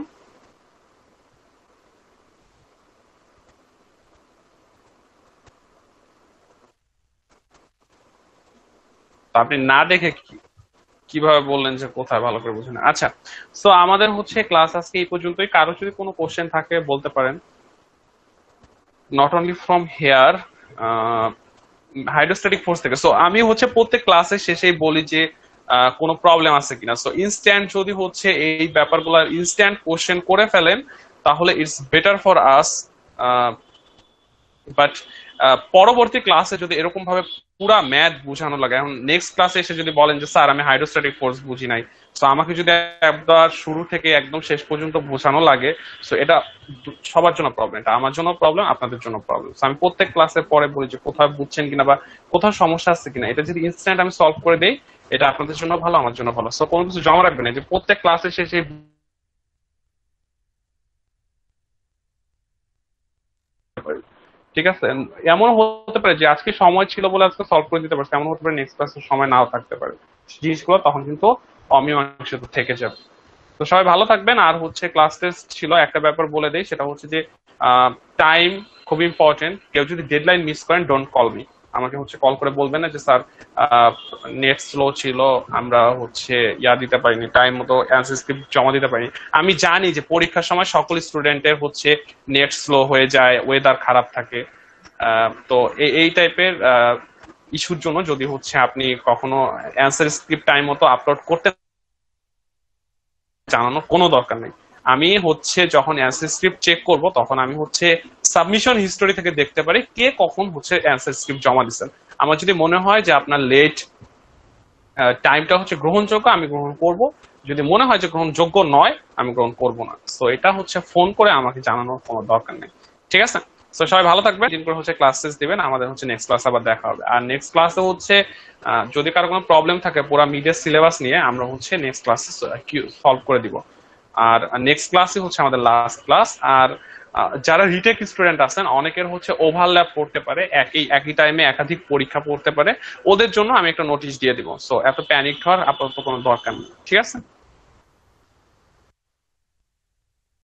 তো আপনি না দেখে কি- কিভাবে বললেন যে কোথায় ভালো করে বুঝেন? আচ্ছা, তো আমাদের হচ্ছে ক্লাস আজকে এই পর্যন্তই। কারো যদি কোনো কোশ্চেন থাকে বলতে পারেন, not only from here, hydrostatic force থেকে। সো আমি হচ্ছে প্রত্যেক ক্লাসের শেষেই বলি যে আহ, কোনো প্রবলেম আছে কিনা। সো ইনস্ট্যান্ট যদি হচ্ছে এই ব্যাপারগুলো ইনস্ট্যান্ট কোশ্চেন করে ফেলেন তাহলে it's better for us, but পরবর্তী ক্লাসে যদি এরকম ভাবে পুরা ম্যাথ বোঝানো লাগে, এখন নেক্সট ক্লাসে এসে যদি বলেন যে স্যার আমি হাইড্রোস্ট্যাটিক ফোর্স বুঝি নাই, তো আমাকে যদি একবার শুরু থেকে একদম শেষ পর্যন্ত বোঝানো লাগে, তো এটা সবার জন্য প্রবলেম, এটা আমার জন্য প্রবলেম, আপনাদের জন্য প্রবলেম। আমি প্রত্যেক ক্লাসে পরে বলি যে কোথাও বুঝছেন কিনা বা কোথাও সমস্যা আছে কিনা, এটা যদি ইনস্ট্যান্ট আমি সলভ করে দেই, এটা আপনাদের জন্য ভালো, আমার জন্য ভালো। সো কোনো কিছু জমা রাখবেন না, যে প্রত্যেক ক্লাসে শেষে ঠিক আছে। এমন হতে পারে যে আজকে সময় ছিল বলে আজকে সলভ করে দিতে পারছে, এমন হতে পারে নেক্সট ক্লাসে সময় নাও থাকতে পারে, জিনিসগুলো তখন কিন্তু অমীমাংসিত থেকে যাবে। তো সবাই ভালো থাকবেন। আর হচ্ছে ক্লাস টেস্ট ছিল, একটা ব্যাপার বলে দেই, সেটা হচ্ছে যে টাইম খুব ইম্পর্টেন্ট। কেউ যদি ডেডলাইন মিস করেন, ডোন্ট কল মি, আমাকে হচ্ছে কল করে বলবেন না যে স্যার নেট স্লো ছিল, আমরা হচ্ছে ইয়া দিতে পারিনি, টাইম মতো অ্যান্সার স্ক্রিপ্ট জমা দিতে পারিনি। আমি জানি যে পরীক্ষার সময় সকল স্টুডেন্টের হচ্ছে নেট স্লো হয়ে যায়, ওয়েদার খারাপ থাকে, তো এই টাইপের ইস্যুর জন্য যদি হচ্ছে আপনি কখনো অ্যান্সার স্ক্রিপ্ট টাইম মতো আপলোড করতে, জানানোর কোনো দরকার নেই। আমি হচ্ছে যখন অ্যান্সার স্ক্রিপ্ট চেক করব, তখন আমি হচ্ছে সাবমিশন হিস্টোরি থেকে দেখতে পারি কে কখন হচ্ছে অ্যান্সার স্ক্রিপ্ট জমা দিচ্ছেন। আমার যদি মনে হয় যে আপনার লেট টাইমটা হচ্ছে গ্রহণযোগ্য, আমি গ্রহণ করব, যদি মনে হয় যে গ্রহণযোগ্য নয়, আমি গ্রহণ করব না। তো এটা হচ্ছে ফোন করে আমাকে জানানোর কোনো দরকার নেই, ঠিক আছে? তো সবাই ভালো থাকবেন, দিন করে হচ্ছে ক্লাস টেস্ট দিবেন, আমাদের হচ্ছে নেক্সট ক্লাস আবার দেখা হবে। আর নেক্সট ক্লাসে হচ্ছে যদি কারো কোনো প্রবলেম থাকে পুরো মিডের সিলেবাস নিয়ে, আমরা হচ্ছে নেক্সট ক্লাসে সলভ করে দিব। আর নেক্সট ক্লাসই হচ্ছে আমাদের লাস্ট ক্লাস। আর যারা রিটেক স্টুডেন্ট আছেন, অনেকের হচ্ছে ওভারল্যাপ পড়তে পারে, একই একই টাইমে একাধিক পরীক্ষা পড়তে পারে, ওদের জন্য আমি একটা নোটিশ দিয়ে দিব। সো এত প্যানিক হওয়ার আপাতত কোনো দরকার নেই, ঠিক আছে?